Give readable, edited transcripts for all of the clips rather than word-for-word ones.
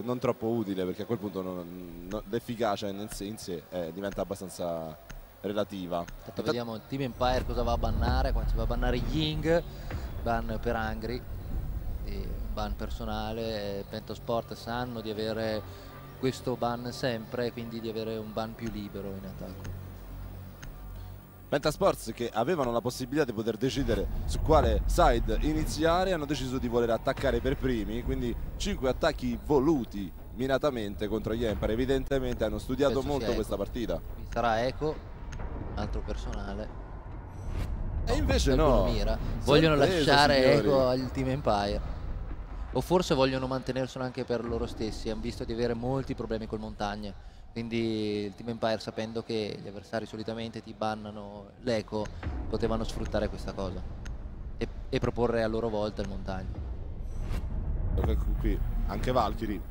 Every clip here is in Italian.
non troppo utile, perché a quel punto l'efficacia in sé diventa abbastanza relativa. Vediamo il Team Empire cosa va a bannare. Qua ci va a bannare Ying, ban per Angry, ban personale. Pentasport sanno di avere questo ban sempre, quindi di avere un ban più libero in attacco. Pentasports, che avevano la possibilità di poter decidere su quale side iniziare, hanno deciso di voler attaccare per primi, quindi 5 attacchi voluti miratamente contro gli Empire. Evidentemente hanno studiato molto questa partita. Qui sarà Echo, un altro personale. E invece no, mira. Vogliono lasciare signori. Echo al Team Empire, o forse vogliono mantenerselo anche per loro stessi. Hanno visto di avere molti problemi col montagne, quindi il Team Empire, sapendo che gli avversari solitamente ti bannano l'Echo, potevano sfruttare questa cosa e proporre a loro volta il montagna. Qui anche Valkyrie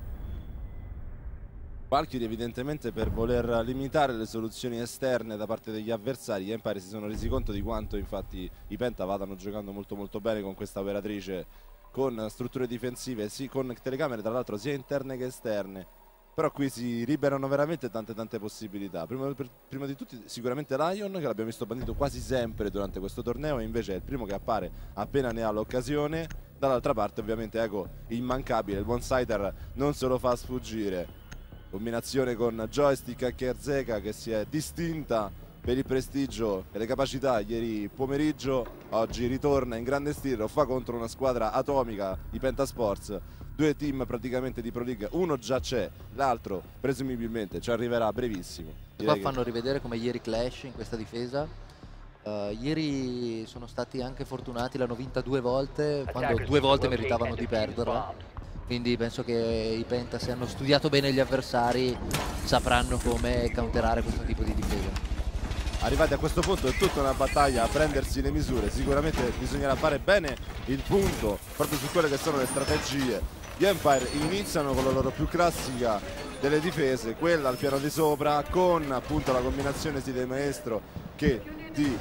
evidentemente, per voler limitare le soluzioni esterne da parte degli avversari. Gli Empire si sono resi conto di quanto infatti i Penta vadano giocando molto bene con questa operatrice, con strutture difensive, sì, con telecamere tra l'altro sia interne che esterne. Però qui si liberano veramente tante possibilità. Prima di tutti sicuramente Lion, che l'abbiamo visto bandito quasi sempre durante questo torneo, e invece è il primo che appare appena ne ha l'occasione. Dall'altra parte ovviamente Echo, immancabile, il one-sider non se lo fa sfuggire. Combinazione con joystick a Kerzeka, che si è distinta per il prestigio e le capacità ieri pomeriggio. Oggi ritorna in grande stile, lo fa contro una squadra atomica, i Pentasports. Due team praticamente di Pro League, uno già c'è, l'altro presumibilmente ci arriverà a brevissimo. Qua fanno rivedere come ieri Clash in questa difesa. Ieri sono stati anche fortunati, l'hanno vinta 2 volte, quando 2 volte meritavano di perderla. Quindi penso che i Penta, se hanno studiato bene gli avversari, sapranno come counterare questo tipo di difesa. Arrivati a questo punto è tutta una battaglia a prendersi le misure. Sicuramente bisognerà fare bene il punto proprio su quelle che sono le strategie. Gli Empire iniziano con la loro più classica delle difese, quella al piano di sopra, con appunto la combinazione sia del maestro che di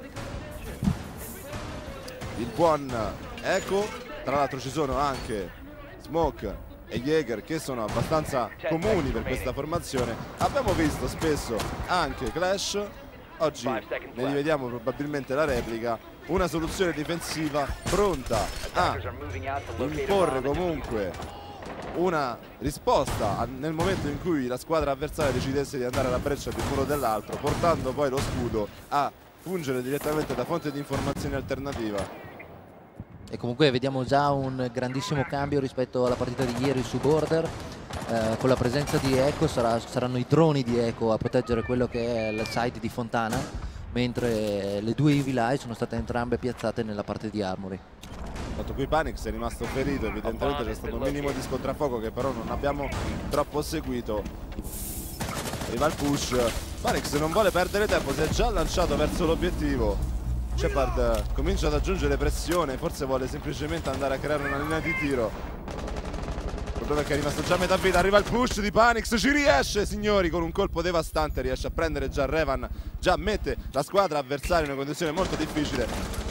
il buon Echo. Tra l'altro ci sono anche Smoke e Jäger, che sono abbastanza comuni per questa formazione. Abbiamo visto spesso anche Clash, oggi ne rivediamo probabilmente la replica. Una soluzione difensiva pronta a imporre comunque una risposta nel momento in cui la squadra avversaria decidesse di andare alla breccia del muro dell'altro, portando poi lo scudo a fungere direttamente da fonte di informazione alternativa. E comunque vediamo già un grandissimo cambio rispetto alla partita di ieri su Border. Con la presenza di Echo saranno i droni di Echo a proteggere quello che è il site di Fontana, mentre le due Evil sono state entrambe piazzate nella parte di Armory. Tanto qui Panix è rimasto ferito, evidentemente c'è stato un minimo di scontrafuoco che però non abbiamo troppo seguito. Arriva il push, Panix non vuole perdere tempo, si è già lanciato verso l'obiettivo. Shepard comincia ad aggiungere pressione, forse vuole semplicemente andare a creare una linea di tiro. Il problema è che è rimasto già a metà vita. Arriva il push di Panix, ci riesce signori, con un colpo devastante riesce a prendere già Revan, già mette la squadra avversaria in una condizione molto difficile,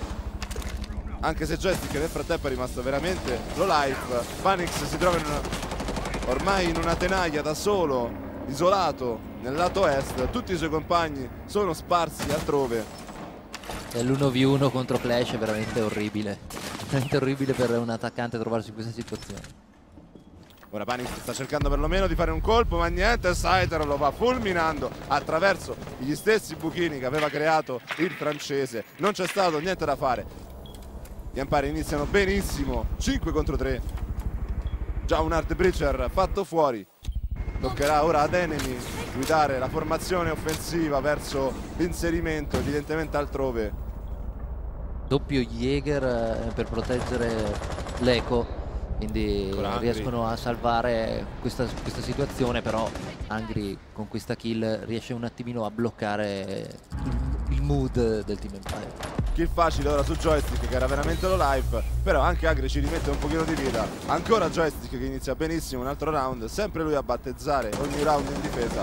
anche se Joystick nel frattempo è rimasto veramente low life. Panix si trova ormai in una tenaglia da solo, isolato nel lato est, tutti i suoi compagni sono sparsi altrove. E l'1v1 contro Clash è veramente orribile per un attaccante trovarsi in questa situazione. Ora Panix sta cercando perlomeno di fare un colpo, ma niente, Saiter lo va fulminando attraverso gli stessi buchini che aveva creato il francese. Non c'è stato niente da fare. Gli Empire iniziano benissimo, 5 contro 3. Già un Hard Breacher fatto fuori. Toccherà ora ad Enemy guidare la formazione offensiva verso l'inserimento, evidentemente altrove. Doppio Jäger per proteggere l'Echo, quindi riescono a salvare questa situazione, però Angry con questa kill riesce un attimino a bloccare il mood del Team Empire. Kill facile ora su Joystick, che era veramente low life, però anche Angry ci rimette un pochino di vita. Ancora Joystick che inizia benissimo un altro round, sempre lui a battezzare ogni round in difesa.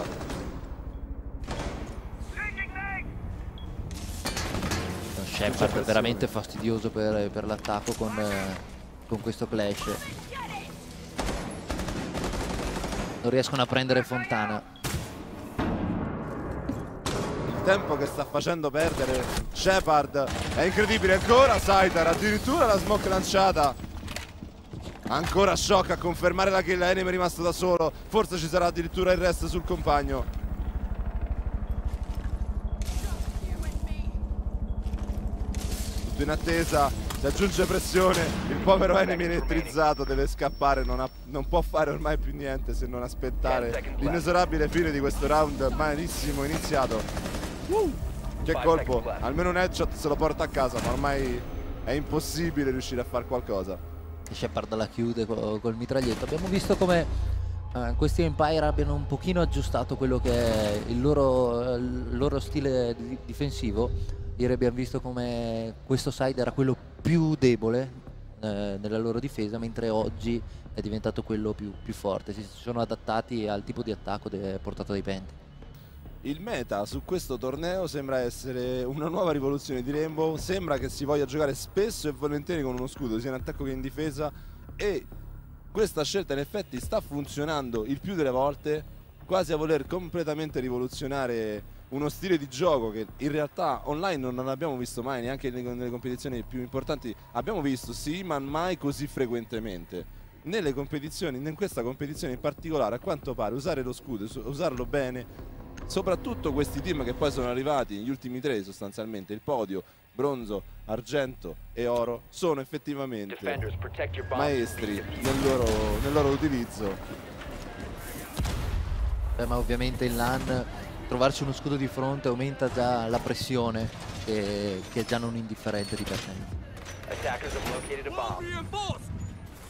Shepard è veramente fastidioso per l'attacco con questo Clash. non riescono a prendere Fontana. Il tempo che sta facendo perdere Shepard è incredibile. Ancora Saidar, addirittura la smoke lanciata. Ancora Shock a confermare la kill. Enemy è rimasto da solo, forse ci sarà addirittura il rest sul compagno. Tutto in attesa, si aggiunge pressione, il povero Enemy elettrizzato deve scappare, non può fare ormai più niente se non aspettare l'inesorabile fine di questo round malissimo iniziato. Che colpo, almeno un headshot se lo porta a casa, ma ormai è impossibile riuscire a fare qualcosa. Shepard la chiude col mitraglietto. Abbiamo visto come questi Empire abbiano un pochino aggiustato quello che è il loro stile difensivo. Ieri abbiamo visto come questo side era quello più debole nella loro difesa, mentre oggi è diventato quello più forte. Si sono adattati al tipo di attacco portato dai Penti. Il meta su questo torneo sembra essere una nuova rivoluzione di Rainbow, sembra che si voglia giocare spesso e volentieri con uno scudo sia in attacco che in difesa, e questa scelta in effetti sta funzionando il più delle volte, quasi a voler completamente rivoluzionare uno stile di gioco che in realtà online non abbiamo visto mai, neanche nelle competizioni più importanti abbiamo visto, sì, ma mai così frequentemente. Nelle competizioni, in questa competizione in particolare, a quanto pare usare lo scudo, usarlo bene, soprattutto questi team che poi sono arrivati negli ultimi tre sostanzialmente, il podio, bronzo, argento e oro, sono effettivamente maestri nel loro utilizzo. Ma ovviamente in LAN trovarsi uno scudo di fronte aumenta già la pressione, che è già non indifferente di per sé.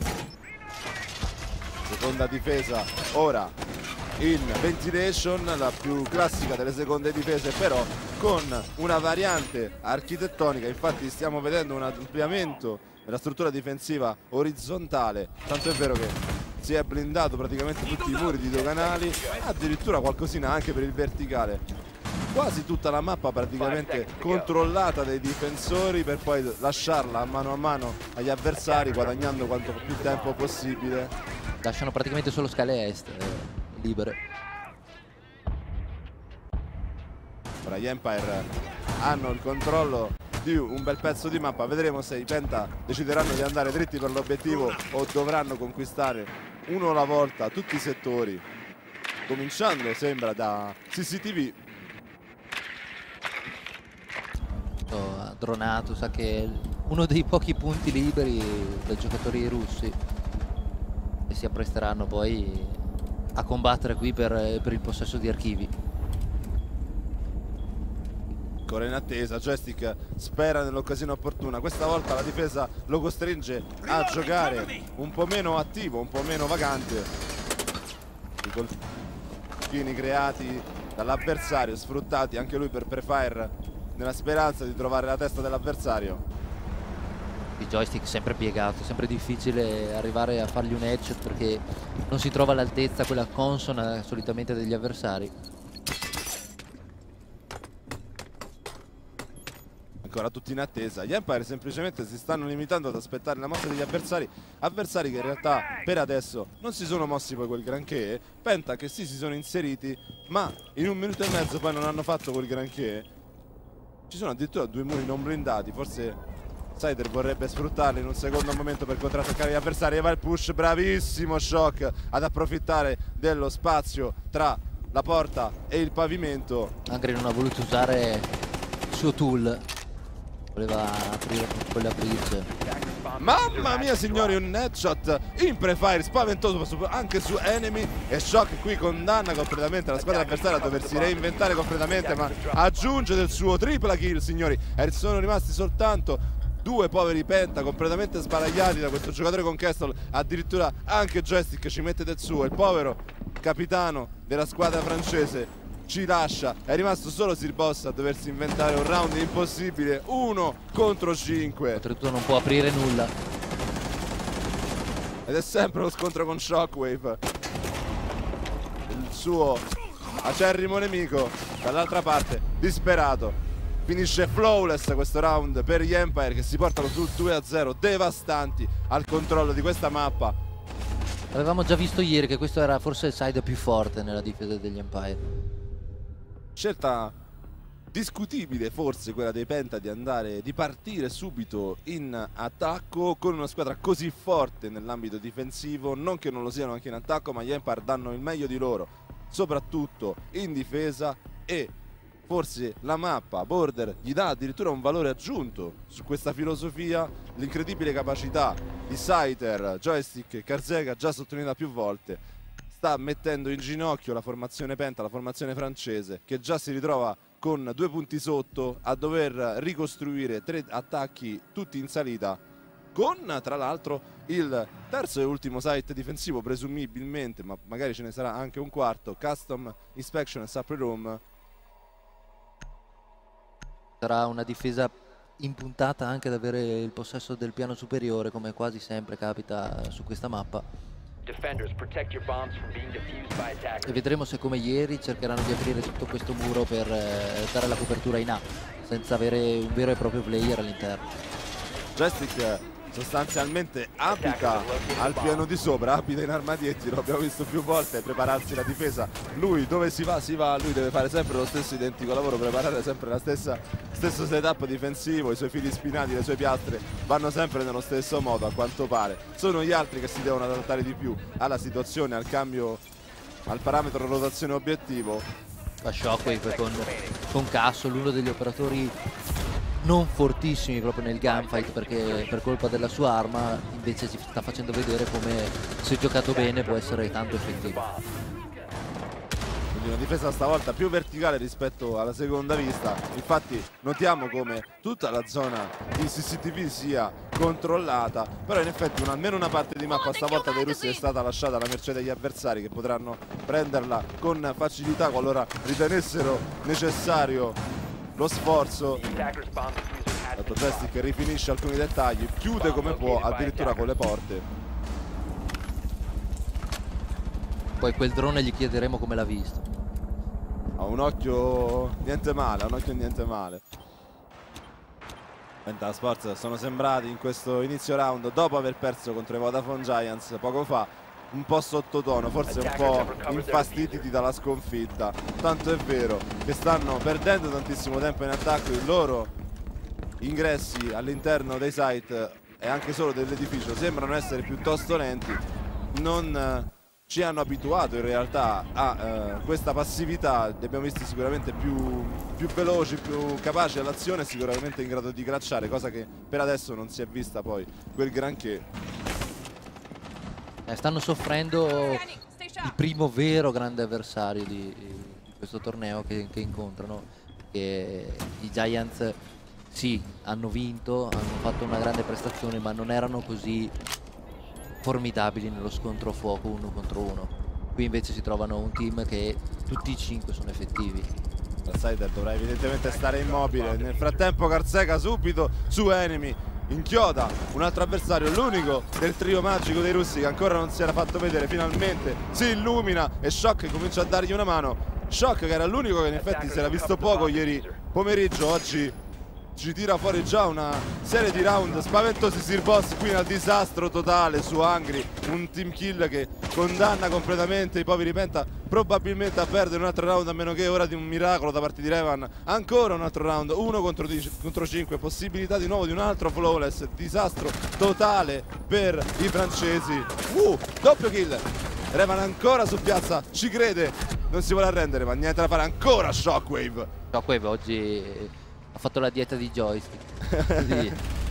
Seconda difesa ora in Ventilation, la più classica delle seconde difese, però con una variante architettonica. Infatti stiamo vedendo un ampliamento della struttura difensiva orizzontale, tanto è vero che si è blindato praticamente tutti i muri di doganali, addirittura qualcosina anche per il verticale. Quasi tutta la mappa praticamente controllata dai difensori per poi lasciarla a mano agli avversari, guadagnando quanto più tempo possibile. Lasciano praticamente solo scale est libere. Ora gli Empire hanno il controllo di un bel pezzo di mappa, vedremo se i Penta decideranno di andare dritti per l'obiettivo o dovranno conquistare uno alla volta tutti i settori, cominciando sembra da CCTV. Dronato sa che è uno dei pochi punti liberi dai giocatori russi e si appresteranno poi a combattere qui per il possesso di archivi. Ancora in attesa, Joystick spera nell'occasione opportuna, questa volta la difesa lo costringe a giocare un po' meno attivo, un po' meno vagante. I colpini creati dall'avversario, sfruttati anche lui per prefire nella speranza di trovare la testa dell'avversario. Il Joystick sempre piegato, sempre difficile arrivare a fargli un headshot perché non si trova all'altezza quella consona solitamente degli avversari. Ancora tutti in attesa, gli Empire semplicemente si stanno limitando ad aspettare la mossa degli avversari che in realtà per adesso non si sono mossi poi quel granché. Penta che sì, si sono inseriti, ma in un minuto e mezzo poi non hanno fatto quel granché. Ci sono addirittura due muri non blindati, forse Sider vorrebbe sfruttarli in un secondo momento per contrattaccare gli avversari, e va il push, bravissimo Shock ad approfittare dello spazio tra la porta e il pavimento. Angry non ha voluto usare il suo tool, voleva aprire quella bridge. Mamma mia signori, un headshot in prefire spaventoso anche su Enemy, e Shock qui condanna completamente la squadra avversaria a doversi reinventare completamente, ma aggiunge del suo, tripla kill signori, e sono rimasti soltanto due poveri Penta completamente sbaragliati da questo giocatore con Castle. Addirittura anche Joystick ci mette del suo, il povero capitano della squadra francese ci lascia, è rimasto solo Sirboss a doversi inventare un round impossibile, 1 contro 5. Oltretutto non può aprire nulla. Ed è sempre lo scontro con Shockwave, il suo acerrimo nemico, dall'altra parte disperato. Finisce flawless questo round per gli Empire che si portano sul 2-0, devastanti al controllo di questa mappa. Avevamo già visto ieri che questo era forse il side più forte nella difesa degli Empire. Scelta discutibile forse quella dei Penta di partire subito in attacco con una squadra così forte nell'ambito difensivo, non che non lo siano anche in attacco, ma gli Empire danno il meglio di loro soprattutto in difesa, e forse la mappa Border gli dà addirittura un valore aggiunto su questa filosofia. L'incredibile capacità di Scyther, Joystick e Karzega, già sottolineata più volte, sta mettendo in ginocchio la formazione Penta, la formazione francese, che già si ritrova con 2 punti sotto a dover ricostruire 3 attacchi tutti in salita, con tra l'altro il terzo e ultimo site difensivo presumibilmente, ma magari ce ne sarà anche un quarto, Custom Inspection e Supply Room. Sarà una difesa impuntata anche ad avere il possesso del piano superiore, come quasi sempre capita su questa mappa. E vedremo se come ieri cercheranno di aprire tutto questo muro per dare la copertura in A, senza avere un vero e proprio player all'interno. Joystick sostanzialmente abita al piano di sopra, abita in Armadietti, lo abbiamo visto più volte prepararsi la difesa. Lui dove si va, lui deve fare sempre lo stesso identico lavoro, preparare sempre la stesso setup difensivo, i suoi fili spinati, le sue piastre vanno sempre nello stesso modo a quanto pare. Sono gli altri che si devono adattare di più alla situazione, al cambio, al parametro rotazione obiettivo. La Shockwave con Castle, uno degli operatori non fortissimi proprio nel gunfight, perché per colpa della sua arma invece si sta facendo vedere come, se giocato bene, può essere tanto effettivo. Quindi una difesa stavolta più verticale rispetto alla seconda vista. Infatti notiamo come tutta la zona di CCTV sia controllata, però in effetti almeno una parte di mappa stavolta dei russi è stata lasciata alla mercé degli avversari, che potranno prenderla con facilità qualora ritenessero necessario lo sforzo. Dato Joystick che rifinisce alcuni dettagli, chiude come può, addirittura con le porte. Poi quel drone gli chiederemo come l'ha visto. Ha un occhio niente male, ha un occhio niente male. Penta Sports sono sembrati in questo inizio round, dopo aver perso contro i Vodafone Giants poco fa, un po' sottotono, forse un po' infastiditi dalla sconfitta. Tanto è vero che stanno perdendo tantissimo tempo in attacco, i loro ingressi all'interno dei site e anche solo dell'edificio sembrano essere piuttosto lenti. Non ci hanno abituato in realtà a questa passività, li abbiamo visti sicuramente più veloci, più capaci all'azione, sicuramente in grado di cracciare, cosa che per adesso non si è vista poi quel granché. Stanno soffrendo il primo vero grande avversario di questo torneo che incontrano, che i Giants sì, hanno vinto, hanno fatto una grande prestazione, ma non erano così formidabili nello scontro a fuoco 1 contro 1. Qui invece si trovano un team che tutti i 5 sono effettivi. Scyther dovrà evidentemente stare immobile. Nel frattempo Karzega subito su Enemy inchioda un altro avversario, l'unico del trio magico dei russi che ancora non si era fatto vedere. Finalmente si illumina e Shock comincia a dargli una mano. Shock, che era l'unico che in effetti si era visto poco ieri pomeriggio, oggi ci tira fuori già una serie di round spaventosi. Sir Boss qui nel disastro totale su Angry, un team kill che condanna completamente i poveri Penta probabilmente a perdere un altro round, a meno che ora di un miracolo da parte di Revan. Ancora un altro round, 1 contro 5, possibilità di nuovo di un altro flawless, disastro totale per i francesi. Doppio kill, Revan ancora su piazza, ci crede, non si vuole arrendere, ma niente da fare, ancora Shockwave. Shockwave oggi ha fatto la dieta di Joystick.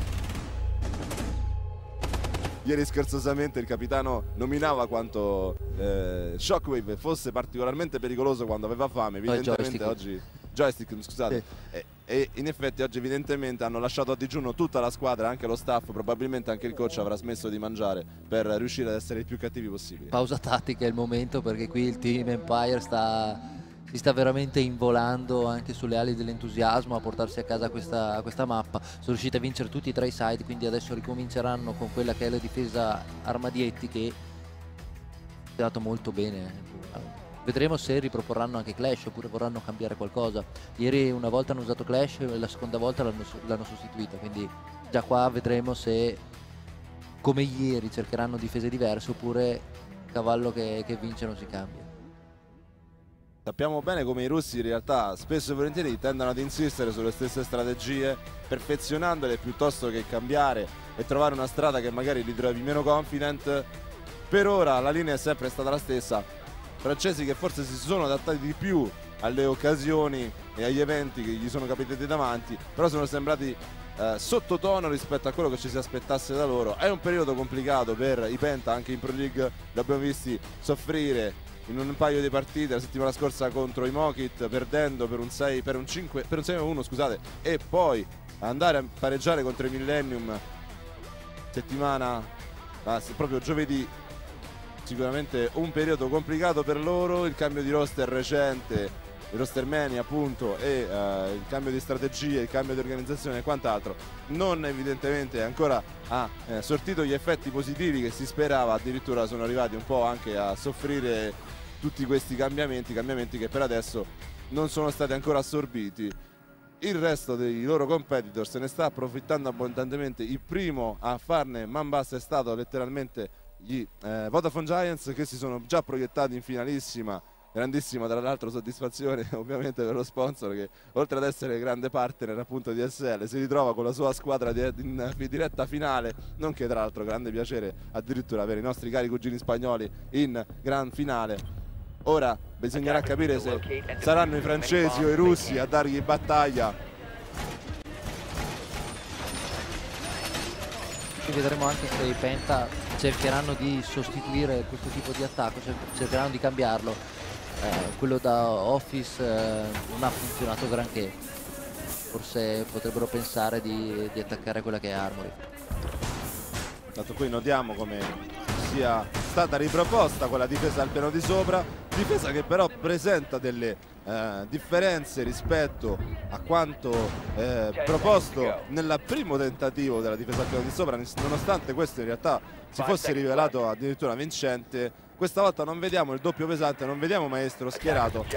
Ieri scherzosamente il capitano nominava quanto Shockwave fosse particolarmente pericoloso quando aveva fame. Evidentemente oggi Joystick, scusate, sì. E in effetti oggi evidentemente hanno lasciato a digiuno tutta la squadra, anche lo staff, probabilmente anche il coach avrà smesso di mangiare per riuscire ad essere il più cattivi possibile. Pausa tattica è il momento, perché qui il team Empire si sta veramente involando anche sulle ali dell'entusiasmo a portarsi a casa questa mappa. Sono riusciti a vincere tutti e 3 i side, quindi adesso ricominceranno con quella che è la difesa Armadietti, che è dato molto bene. Vedremo se riproporranno anche Clash oppure vorranno cambiare qualcosa. Ieri una volta hanno usato Clash e la seconda volta l'hanno sostituita, quindi già qua vedremo se come ieri cercheranno difese diverse oppure cavallo che vince non si cambia. Sappiamo bene come i russi in realtà spesso e volentieri tendono ad insistere sulle stesse strategie, perfezionandole piuttosto che cambiare e trovare una strada che magari li trovi meno confident. Per ora la linea è sempre stata la stessa, francesi che forse si sono adattati di più alle occasioni e agli eventi che gli sono capitati davanti, però sono sembrati sottotono rispetto a quello che ci si aspettasse da loro. È un periodo complicato per i Penta, anche in Pro League li abbiamo visti soffrire in un paio di partite la settimana scorsa contro i Mokit, perdendo per un 6-1, scusate, e poi andare a pareggiare contro i Millennium proprio giovedì. Sicuramente un periodo complicato per loro, il cambio di roster recente, il roster mania appunto, e il cambio di strategie, il cambio di organizzazione e quant'altro non evidentemente ancora ha sortito gli effetti positivi che si sperava. Addirittura sono arrivati un po' anche a soffrire tutti questi cambiamenti che per adesso non sono stati ancora assorbiti. Il resto dei loro competitor se ne sta approfittando abbondantemente. Il primo a farne man bassa è stato letteralmente gli Vodafone Giants, che si sono già proiettati in finalissima. Grandissima tra l'altro soddisfazione ovviamente per lo sponsor, che oltre ad essere grande partner appunto di SL si ritrova con la sua squadra in diretta finale, nonché tra l'altro grande piacere addirittura avere i nostri cari cugini spagnoli in gran finale. Ora bisognerà capire se saranno i francesi o i russi a dargli battaglia. E vedremo anche se i Penta cercheranno di sostituire questo tipo di attacco, cercheranno di cambiarlo. Quello da Office non ha funzionato granché, forse potrebbero pensare di attaccare quella che è Armory. Tanto qui notiamo come sia stata riproposta quella difesa al piano di sopra, difesa che però presenta delle differenze rispetto a quanto proposto nel primo tentativo della difesa al piano di sopra, nonostante questo in realtà si fosse rivelato addirittura vincente. Questa volta non vediamo il doppio pesante, non vediamo Maestro schierato.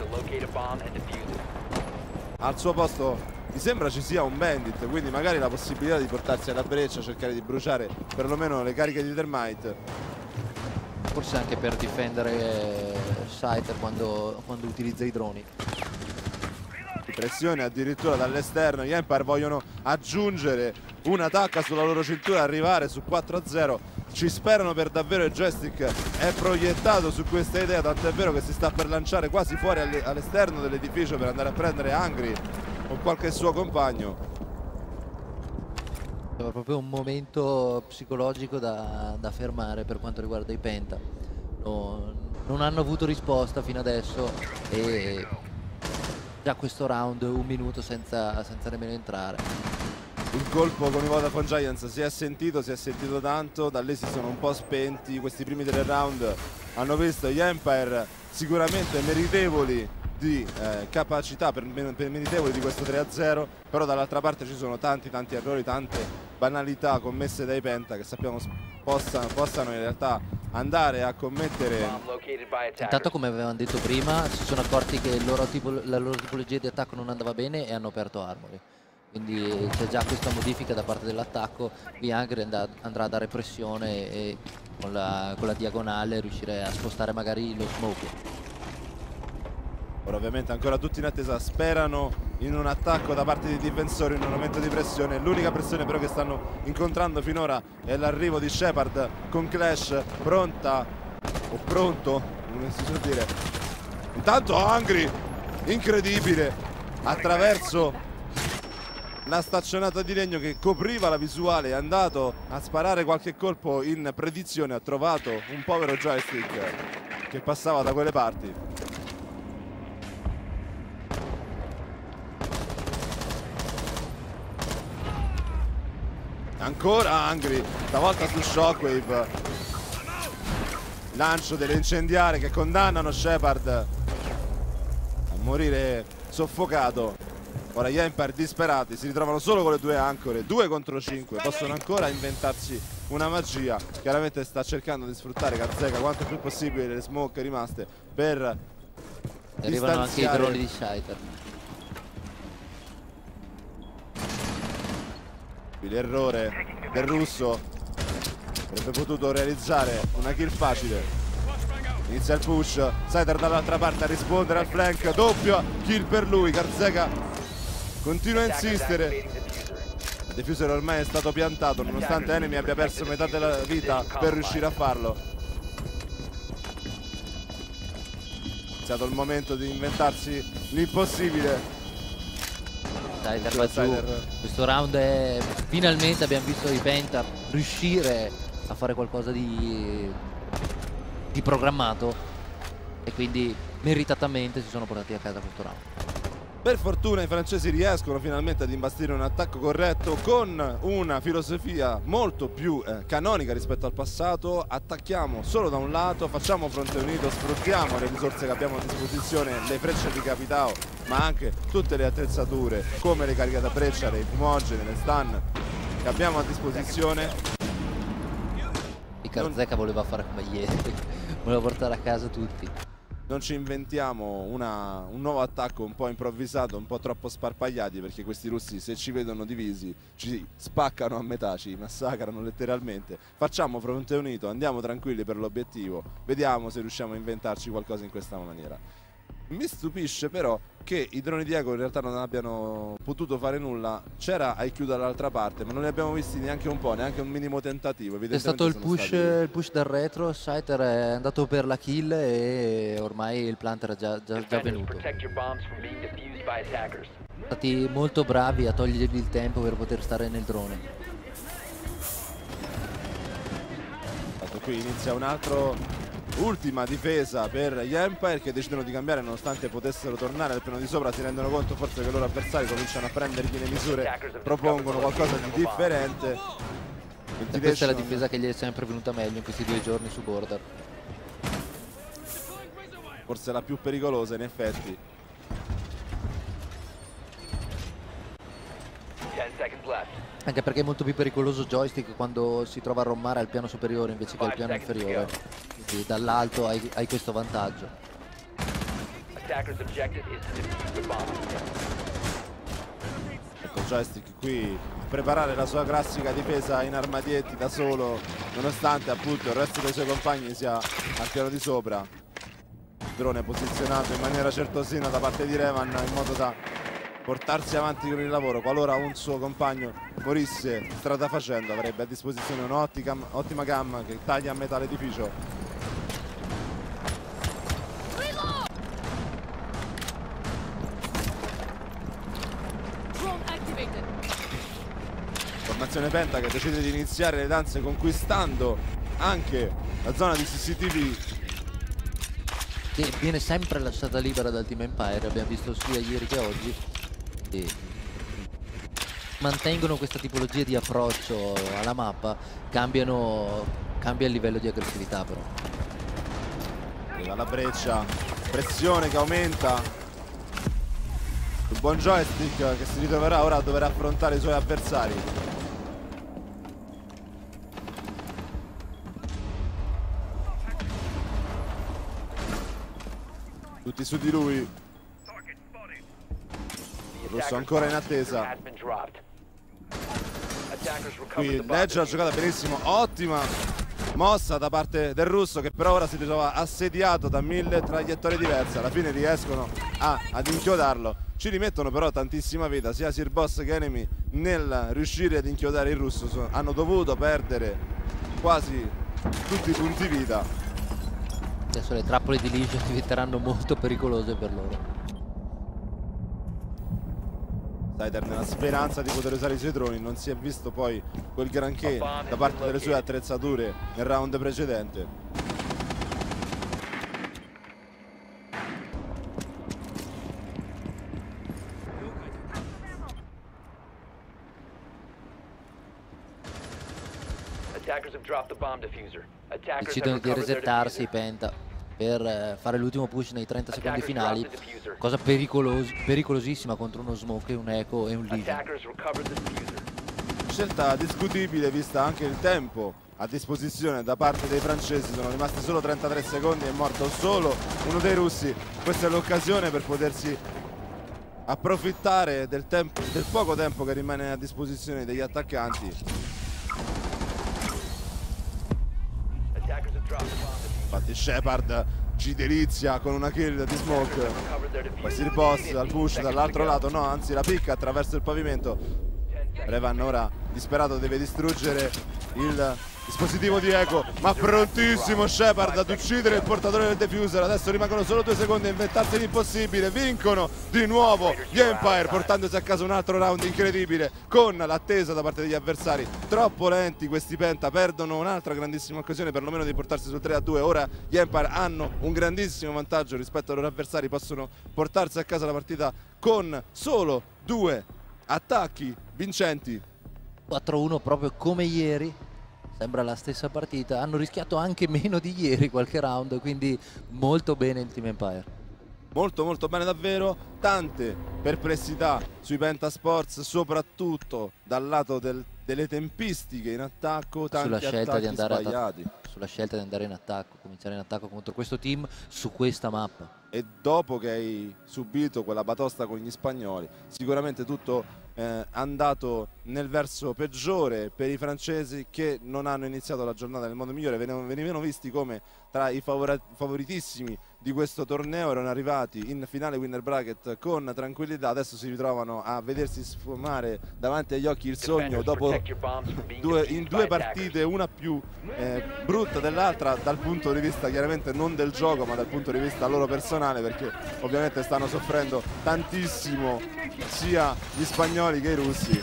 Al suo posto mi sembra ci sia un Bandit, quindi magari la possibilità di portarsi alla breccia, cercare di bruciare perlomeno le cariche di Thermite. Forse anche per difendere Scyther quando utilizza i droni. Pressione addirittura dall'esterno, gli Empire vogliono aggiungere una tacca sulla loro cintura, arrivare su 4-0, ci sperano per davvero. Il joystick è proiettato su questa idea, tanto è vero che si sta per lanciare quasi fuori all'esterno dell'edificio per andare a prendere Angry o qualche suo compagno. È proprio un momento psicologico da fermare per quanto riguarda i Penta. Non hanno avuto risposta fino adesso e già questo round un minuto senza nemmeno entrare. Il colpo con i Vodafone Giants si è sentito tanto, da lì si sono un po' spenti. Questi primi 3 round hanno visto gli Empire sicuramente meritevoli di capacità, meritevoli di questo 3-0, però dall'altra parte ci sono tanti errori, tante banalità commesse dai Penta che sappiamo possano in realtà andare a commettere. Intanto, come avevamo detto prima, si sono accorti che la loro tipologia di attacco non andava bene e hanno aperto Armory, quindi c'è già questa modifica da parte dell'attacco. Bianchi andrà a dare pressione e con la diagonale riuscire a spostare magari lo smoke. Ora ovviamente ancora tutti in attesa, sperano in un attacco da parte dei difensori, in un momento di pressione. L'unica pressione però che stanno incontrando finora è l'arrivo di Shepard con Clash pronta o pronto, non si può dire. Intanto Angry, incredibile, attraverso la staccionata di legno che copriva la visuale, è andato a sparare qualche colpo in predizione, ha trovato un povero joystick che passava da quelle parti. Ancora Angry, stavolta su Shockwave, lancio delle incendiarie che condannano Shepard a morire soffocato. Ora gli Empire disperati si ritrovano solo con le 2 ancore, 2 contro 5, possono ancora inventarsi una magia. Chiaramente sta cercando di sfruttare Kazzeka quanto più possibile le smoke rimaste per arrivano anche i droni di Scyther. L'errore del russo avrebbe potuto realizzare una kill facile. Inizia il push, Sider dall'altra parte a rispondere al flank, doppia kill per lui. Karzeka continua a insistere. Il diffuser ormai è stato piantato nonostante Enemy abbia perso metà della vita per riuscire a farlo. È iniziato il momento di inventarsi l'impossibile. Sider va giù. Questo round è... finalmente abbiamo visto i Penta riuscire a fare qualcosa di programmato e quindi meritatamente si sono portati a casa questo round. Per fortuna i francesi riescono finalmente ad imbastire un attacco corretto con una filosofia molto più canonica rispetto al passato. Attacchiamo solo da un lato, facciamo fronte unito, sfruttiamo le risorse che abbiamo a disposizione, le frecce di Capitao, ma anche tutte le attrezzature come le cariche da breccia, le fumogene, le stun che abbiamo a disposizione. E Karzeka voleva fare come ieri, voleva portare a casa tutti. Non ci inventiamo un nuovo attacco un po' improvvisato, un po' troppo sparpagliati, perché questi russi, se ci vedono divisi, ci spaccano a metà, ci massacrano letteralmente. Facciamo fronte unito, andiamo tranquilli per l'obiettivo, vediamo se riusciamo a inventarci qualcosa in questa maniera. Mi stupisce però che i droni di Echo in realtà non abbiano potuto fare nulla. C'era IQ dall'altra parte, ma non li abbiamo visti neanche un po', neanche un minimo tentativo. È stato il push dal retro, Sider è andato per la kill e ormai il plant era già venuto. Sono stati molto bravi a togliergli il tempo per poter stare nel drone. Qui inizia un altro... ultima difesa per gli Empire, che decidono di cambiare nonostante potessero tornare al piano di sopra. Si rendono conto forse che i loro avversari cominciano a prendergli le misure, propongono qualcosa di differente. E questa è la difesa che gli è sempre venuta meglio in questi 2 giorni su Border. Forse la più pericolosa in effetti. 10 seconds left. Anche perché è molto più pericoloso joystick quando si trova a rommare al piano superiore invece che al piano inferiore. Quindi dall'alto hai questo vantaggio. Ecco joystick qui a preparare la sua classica difesa in armadietti da solo, nonostante appunto il resto dei suoi compagni sia al piano di sopra. Il drone posizionato in maniera certosina da parte di Revan in modo da portarsi avanti con il lavoro. Qualora un suo compagno morisse strada facendo, avrebbe a disposizione un'ottima gamma che taglia a metà l'edificio. Formazione Penta che decide di iniziare le danze conquistando anche la zona di CCTV, che viene sempre lasciata libera dal Team Empire, abbiamo visto sia ieri che oggi. E mantengono questa tipologia di approccio alla mappa, cambia il livello di aggressività però. Arriva la breccia, pressione che aumenta. Il buon joystick che si ritroverà ora a dover affrontare i suoi avversari. Tutti su di lui. Il russo ancora in attesa. Qui il Ledge ha giocato benissimo, ottima mossa da parte del russo, che però ora si ritrova assediato da 1000 traiettorie diverse. Alla fine riescono ad inchiodarlo. Ci rimettono però tantissima vita sia Sir Boss che Enemy nel riuscire ad inchiodare il russo. Hanno dovuto perdere quasi tutti i punti vita. Adesso le trappole di Legion diventeranno molto pericolose per loro. Sider nella speranza di poter usare i suoi droni, non si è visto poi quel granché da parte delle sue attrezzature nel round precedente. Decidono di resettarsi i Penta per fare l'ultimo push nei 30 secondi finali, cosa pericolosissima contro uno Smoke, un Echo e un Legion. Scelta discutibile vista anche il tempo a disposizione da parte dei francesi. Sono rimasti solo 33 secondi, è morto solo uno dei russi. Questa è l'occasione per potersi approfittare del poco tempo che rimane a disposizione degli attaccanti. infatti Shepard ci delizia con una kill di Smoke, poi si riposta dal push dall'altro lato, no, anzi la picca attraverso il pavimento. Revan ora disperato deve distruggere il dispositivo di Echo, ma prontissimo Shepard ad uccidere il portatore del diffuser. Adesso rimangono solo 2 secondi a inventarsi l'impossibile. Vincono di nuovo gli Empire, portandosi a casa un altro round incredibile con l'attesa da parte degli avversari. Troppo lenti questi Penta, perdono un'altra grandissima occasione perlomeno di portarsi sul 3-2. Ora gli Empire hanno un grandissimo vantaggio rispetto ai loro avversari, possono portarsi a casa la partita con solo 2 attacchi vincenti. 4-1 proprio come ieri, sembra la stessa partita, hanno rischiato anche meno di ieri qualche round, quindi molto bene il Team Empire. Molto molto bene davvero, tante perplessità sui Pentasports, soprattutto dal lato delle tempistiche in attacco, tanti sulla scelta di andare sbagliati. Sulla scelta di andare in attacco, cominciare in attacco contro questo team su questa mappa. E dopo che hai subito quella batosta con gli spagnoli, sicuramente tutto andato nel verso peggiore per i francesi, che non hanno iniziato la giornata nel modo migliore. Venivano visti come tra i favoritissimi di questo torneo, erano arrivati in finale winner bracket con tranquillità, adesso si ritrovano a vedersi sfumare davanti agli occhi il sogno dopo in 2 partite, una più brutta dell'altra dal punto di vista chiaramente non del gioco ma dal punto di vista loro personale, perché ovviamente stanno soffrendo tantissimo sia gli spagnoli che i russi.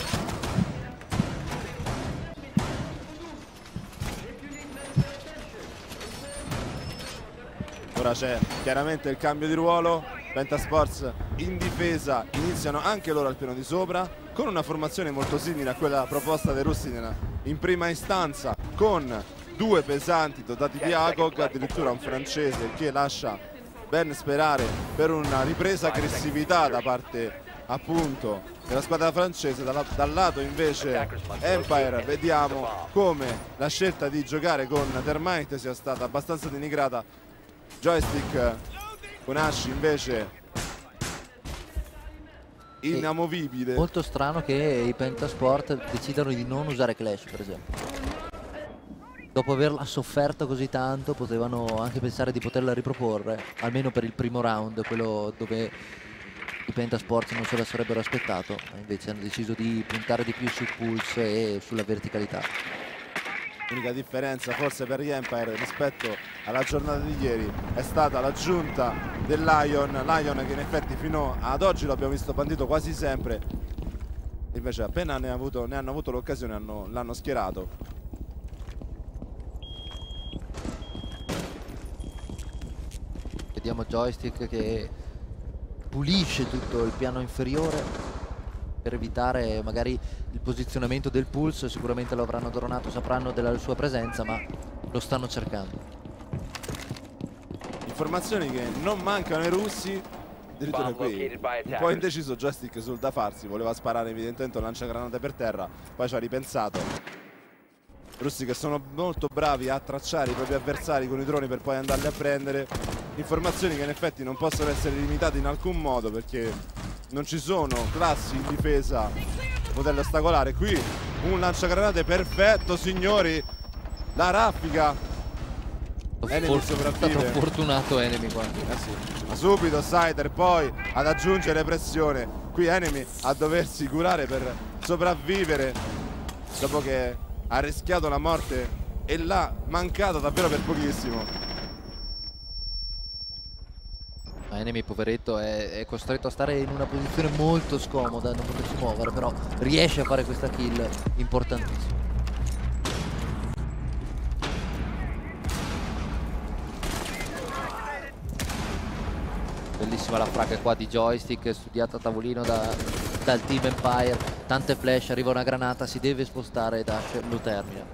Ora c'è chiaramente il cambio di ruolo, Pentasports in difesa iniziano anche loro al piano di sopra con una formazione molto simile a quella proposta dai russi in prima istanza, con 2 pesanti dotati di ACOG, addirittura un francese che lascia ben sperare per una ripresa aggressività da parte appunto della squadra francese. Dal lato invece Empire vediamo come la scelta di giocare con Termite sia stata abbastanza denigrata. Joystick con Ashi invece inamovibile. Molto strano che i Pentasport decidano di non usare Clash, per esempio. Dopo averla sofferta così tanto potevano anche pensare di poterla riproporre, almeno per il primo round, quello dove i Pentasport non se la sarebbero aspettato, invece hanno deciso di puntare di più sul pulse e sulla verticalità. L'unica differenza forse per gli Empire rispetto alla giornata di ieri è stata l'aggiunta del Lion che in effetti fino ad oggi lo abbiamo visto bandito quasi sempre, invece appena ne hanno avuto l'occasione l'hanno schierato. Vediamo Joystick che pulisce tutto il piano inferiore per evitare magari il posizionamento del pulse. Sicuramente lo avranno dronato, sapranno della sua presenza, ma lo stanno cercando. Informazioni che non mancano ai russi, addirittura qui un po' indeciso Joystick sul da farsi, voleva sparare evidentemente un lanciagranate per terra, poi ci ha ripensato. Russi che sono molto bravi a tracciare i propri avversari con i droni per poi andarli a prendere. Informazioni che in effetti non possono essere limitate in alcun modo, perché non ci sono classi in difesa modello ostacolare. Qui un lanciagranate perfetto, signori, la raffica. Enemy sopravvive. È stato fortunato Enemy qua. Sì. Ma subito Sider poi ad aggiungere pressione. Qui Enemy a doversi curare per sopravvivere dopo che ha rischiato la morte e l'ha mancata davvero per pochissimo. Enemy, poveretto, è costretto a stare in una posizione molto scomoda, non potersi muovere, però riesce a fare questa kill importantissima. Bellissima la frag qua di Joystick, studiata a tavolino dal Team Empire. Tante flash, arriva una granata, si deve spostare, Dash lo termina.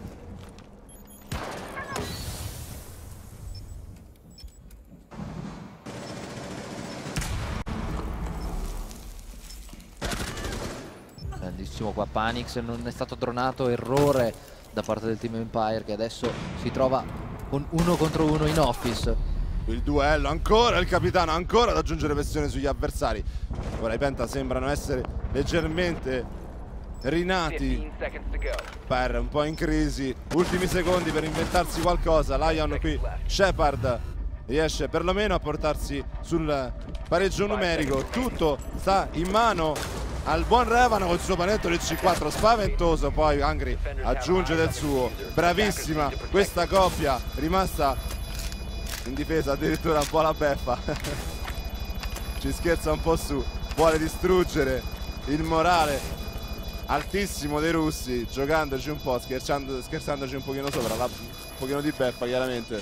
Grandissimo qua Panix, non è stato dronato, errore da parte del Team Empire che adesso si trova con 1 contro 1 in office. Il duello, ancora il capitano, ancora ad aggiungere pressione sugli avversari. Ora i Penta sembrano essere leggermente rinati per un po' in crisi. Ultimi secondi per inventarsi qualcosa. Lion qui, Shepard riesce perlomeno a portarsi sul pareggio numerico. Tutto sta in mano al buon Revan con il suo panettolo C4 spaventoso. Poi Angry aggiunge del suo. Bravissima questa coppia, rimasta in difesa addirittura un po' la beffa. Ci scherza un po' su, vuole distruggere il morale altissimo dei russi, giocandoci un po', scherzandoci un pochino sopra, un pochino di beffa chiaramente.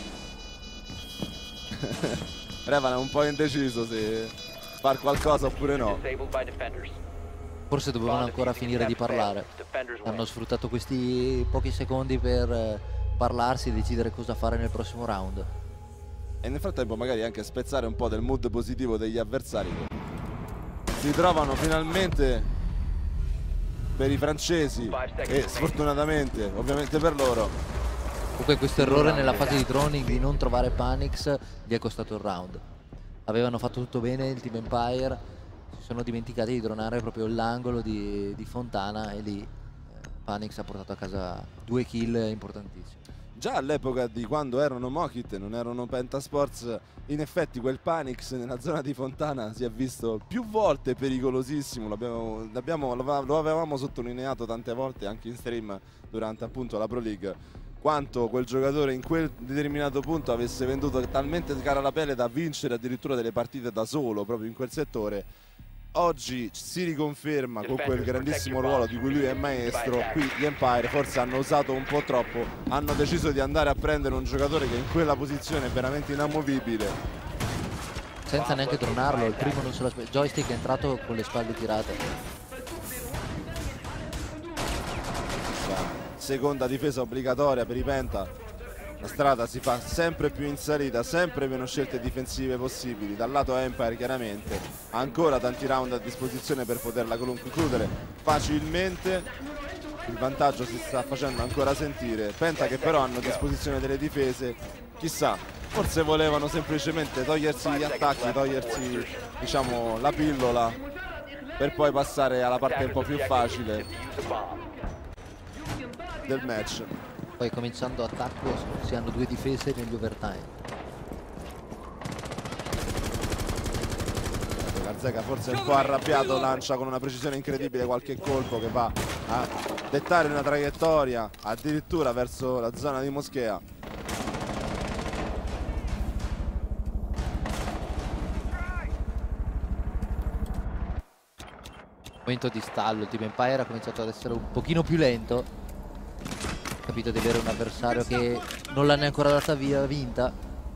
Revan è un po' indeciso se far qualcosa oppure no. Forse dovevano ancora finire di parlare. Hanno sfruttato questi pochi secondi per parlarsi e decidere cosa fare nel prossimo round. E nel frattempo magari anche spezzare un po' del mood positivo degli avversari che si trovano finalmente per i francesi e sfortunatamente ovviamente per loro. Comunque questo errore nella fase di droning di non trovare Panix gli è costato il round. Avevano fatto tutto bene il Team Empire, si sono dimenticati di dronare proprio l'angolo di Fontana e lì Panix ha portato a casa 2 kill importantissimi. Già all'epoca di quando erano Mokit e non erano Pentasports, in effetti quel Panix nella zona di Fontana si è visto più volte pericolosissimo. Lo avevamo sottolineato tante volte anche in stream durante appunto la Pro League, quanto quel giocatore in quel determinato punto avesse venduto talmente cara la pelle da vincere addirittura delle partite da solo proprio in quel settore. Oggi si riconferma con quel grandissimo ruolo di cui lui è maestro. Qui gli Empire forse hanno usato un po' troppo, hanno deciso di andare a prendere un giocatore che in quella posizione è veramente inamovibile. Senza neanche dronarlo, il primo non se lo aspetta, joystick è entrato con le spalle tirate. Seconda difesa obbligatoria per i Penta. La strada si fa sempre più in salita, sempre meno scelte difensive possibili. Dal lato Empire chiaramente ancora tanti round a disposizione per poterla concludere facilmente. Il vantaggio si sta facendo ancora sentire. Penta che però hanno a disposizione delle difese. Chissà, forse volevano semplicemente togliersi gli attacchi, togliersi diciamo la pillola per poi passare alla parte un po' più facile del match. Poi cominciando attacco si hanno 2 difese negli overtime. Garzega forse un po' arrabbiato, lancia con una precisione incredibile qualche colpo che va a dettare una traiettoria addirittura verso la zona di Moschea. Momento di stallo, il Team Empire ha cominciato ad essere un pochino più lento. Capito di avere un avversario che non l'ha neanche ancora data via vinta.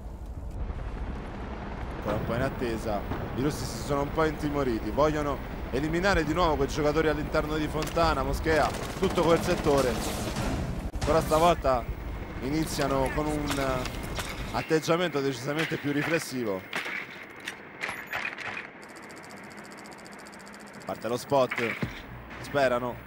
Ancora un po' in attesa, i russi si sono un po' intimoriti, vogliono eliminare di nuovo quei giocatori all'interno di Fontana, Moschea, tutto quel settore. Però stavolta iniziano con un atteggiamento decisamente più riflessivo. Parte lo spot, sperano.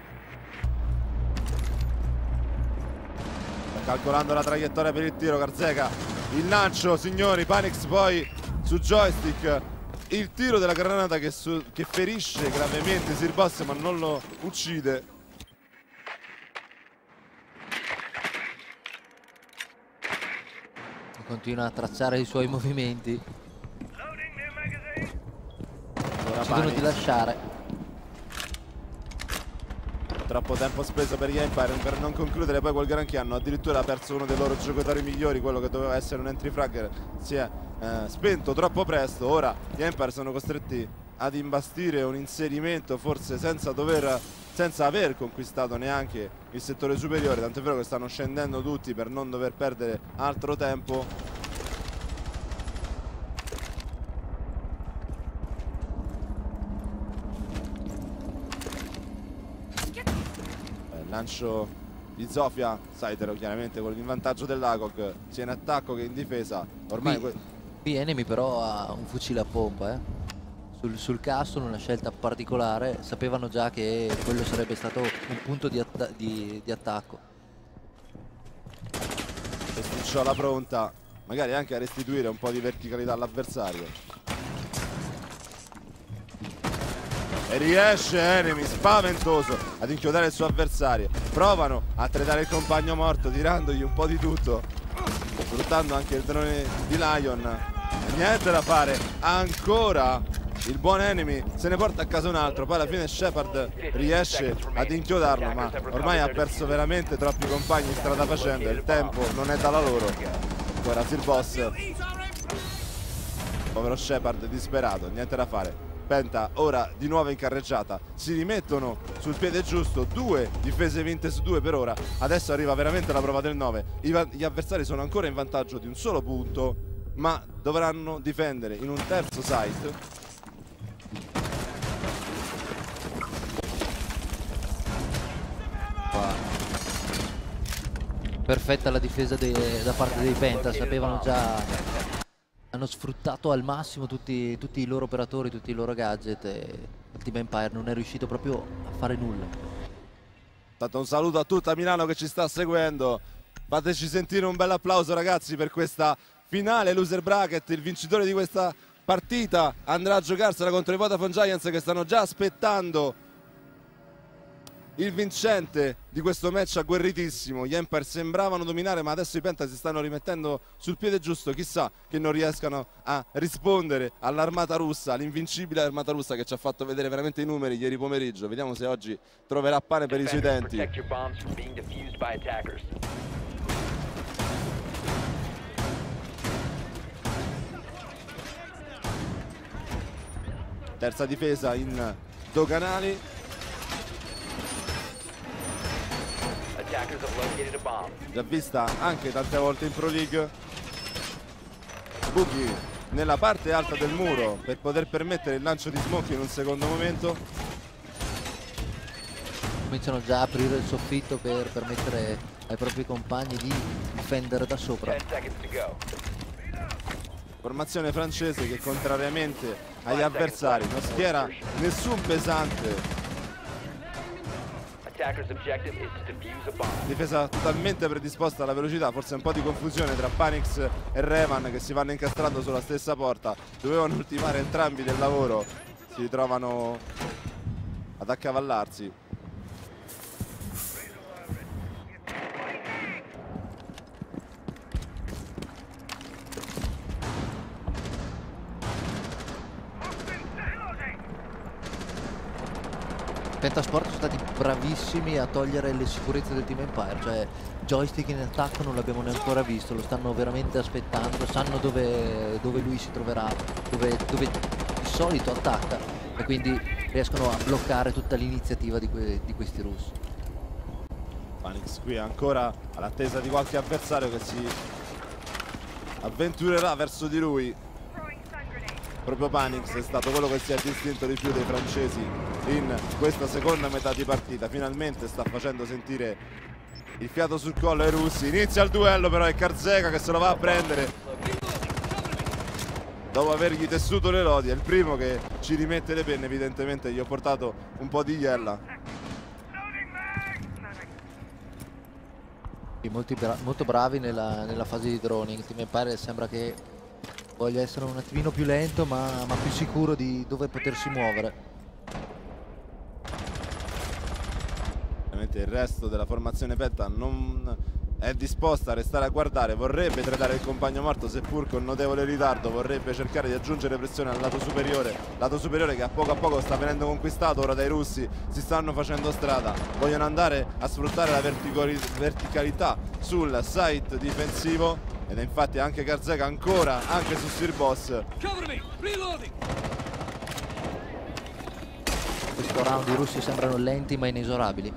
Calcolando la traiettoria per il tiro Garzega, il lancio signori, Panix poi su joystick, il tiro della granata che ferisce gravemente Sirboss ma non lo uccide. Continua a tracciare i suoi movimenti. Decidono di lasciare. Troppo tempo speso per gli Empire per non concludere poi quel granché. Hanno addirittura perso uno dei loro giocatori migliori, quello che doveva essere un entry fragger si è spento troppo presto. Ora gli Empire sono costretti ad imbastire un inserimento forse senza aver conquistato neanche il settore superiore, tant'è vero che stanno scendendo tutti per non dover perdere altro tempo. Lancio di Zofia, Saitero chiaramente con il vantaggio dell'Agog sia in attacco che in difesa. Ormai qui Enemy però ha un fucile a pompa, sul Castle, una scelta particolare, sapevano già che quello sarebbe stato un punto di attacco. Sticciola pronta magari anche a restituire un po' di verticalità all'avversario. e riesce Enemy, spaventoso, ad inchiodare il suo avversario. Provano a tradare il compagno morto tirandogli un po' di tutto, sfruttando anche il drone di Lion. Niente da fare, ancora il buon Enemy se ne porta a casa un altro. Poi alla fine Shepard riesce ad inchiodarlo, ma ormai ha perso veramente troppi compagni strada facendo e il tempo non è dalla loro. Ancora Sir Boss, povero Shepard disperato, niente da fare. Penta ora di nuovo in carreggiata, si rimettono sul piede giusto, 2 difese vinte su 2 per ora. Adesso arriva veramente la prova del 9, gli avversari sono ancora in vantaggio di un solo punto, ma dovranno difendere in un terzo site. Perfetta la difesa da parte dei Penta, sapevano già. Hanno sfruttato al massimo tutti i loro operatori, tutti i loro gadget e il Team Empire non è riuscito proprio a fare nulla. Tanto un saluto a tutta Milano che ci sta seguendo. Fateci sentire un bel applauso ragazzi per questa finale loser bracket. Il vincitore di questa partita andrà a giocarsela contro i Vodafone Giants che stanno già aspettando il vincente di questo match agguerritissimo. Gli Empire sembravano dominare, ma adesso i Penta si stanno rimettendo sul piede giusto. Chissà che non riescano a rispondere all'armata russa, all'invincibile armata russa che ci ha fatto vedere veramente i numeri ieri pomeriggio. Vediamo se oggi troverà pane per i suoi denti. Terza difesa in doganali. Già vista anche tante volte in Pro League. Boogie nella parte alta del muro per poter permettere il lancio di smoke in un secondo momento. Cominciano già a aprire il soffitto per permettere ai propri compagni di difendere da sopra. Formazione francese che contrariamente agli avversari non schiera nessun pesante. Difesa totalmente predisposta alla velocità, forse un po' di confusione tra Panix e Revan che si vanno incastrando sulla stessa porta. Dovevano ultimare entrambi del lavoro, si ritrovano ad accavallarsi. Pentasport sono stati bravissimi a togliere le sicurezze del Team Empire, cioè joystick in attacco non l'abbiamo neanche ancora visto, lo stanno veramente aspettando, sanno dove lui si troverà, dove di solito attacca e quindi riescono a bloccare tutta l'iniziativa di questi russi. Panix qui ancora all'attesa di qualche avversario che si avventurerà verso di lui. Proprio Panix è stato quello che si è distinto di più dei francesi in questa seconda metà di partita. Finalmente sta facendo sentire il fiato sul collo ai russi. Inizia il duello, però è Karzeka che se lo va a prendere dopo avergli tessuto le lodi. È il primo che ci rimette le penne, evidentemente gli ho portato un po' di iella. Molto bravi nella fase di droning. Team Empire sembra che voglia essere un attimino più lento ma più sicuro di dove potersi muovere. Ovviamente il resto della formazione Penta non è disposta a restare a guardare, vorrebbe tradare il compagno morto seppur con notevole ritardo, vorrebbe cercare di aggiungere pressione al lato superiore che a poco sta venendo conquistato ora dai russi. Si stanno facendo strada, vogliono andare a sfruttare la verticalità sul site difensivo. Ed è infatti anche Karzeka ancora, anche su Sir Boss. Questo round i russi sembrano lenti ma inesorabili.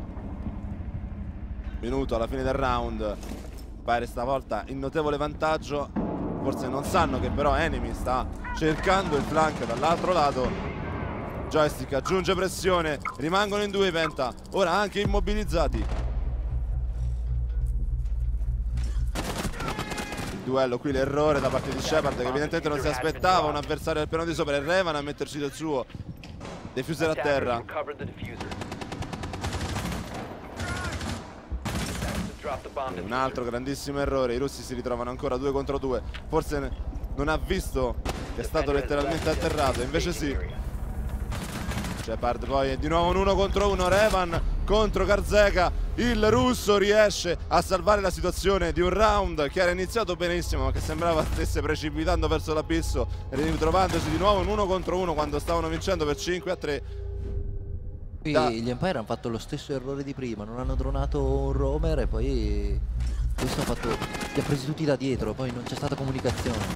Minuto alla fine del round. Pare stavolta in notevole vantaggio. Forse non sanno che però Enemy sta cercando il flank dall'altro lato. Joystick aggiunge pressione, rimangono in due i Penta, ora anche immobilizzati. Duello qui, l'errore da parte di Shepard che evidentemente non si aspettava un avversario del piano di sopra, e Revan a metterci del suo. Diffuser a terra. Un altro grandissimo errore, i russi si ritrovano ancora 2 contro 2. Forse non ha visto che è stato letteralmente atterrato, invece sì. Shepard poi di nuovo un 1 contro 1, Revan contro Karzeka, il russo riesce a salvare la situazione di un round che era iniziato benissimo ma che sembrava stesse precipitando verso l'abisso, ritrovandosi di nuovo un 1 contro 1 quando stavano vincendo per 5-3. Qui gli Empire hanno fatto lo stesso errore di prima, non hanno dronato un roamer e poi questo li ha presi tutti da dietro, poi non c'è stata comunicazione.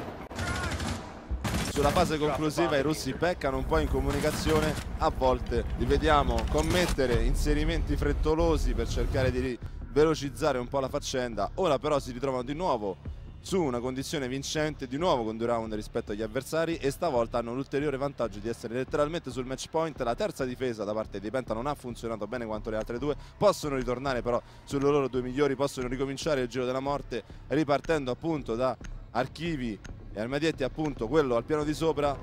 Sulla fase conclusiva i russi peccano un po' in comunicazione, a volte li vediamo commettere inserimenti frettolosi per cercare di velocizzare un po' la faccenda. Ora però si ritrovano di nuovo su una condizione vincente, di nuovo con 2 round rispetto agli avversari, e stavolta hanno l'ulteriore vantaggio di essere letteralmente sul match point. La terza difesa da parte di Penta non ha funzionato bene quanto le altre due, possono ritornare però sulle loro 2 migliori, possono ricominciare il giro della morte ripartendo appunto da archivi e armadietti, appunto quello al piano di sopra.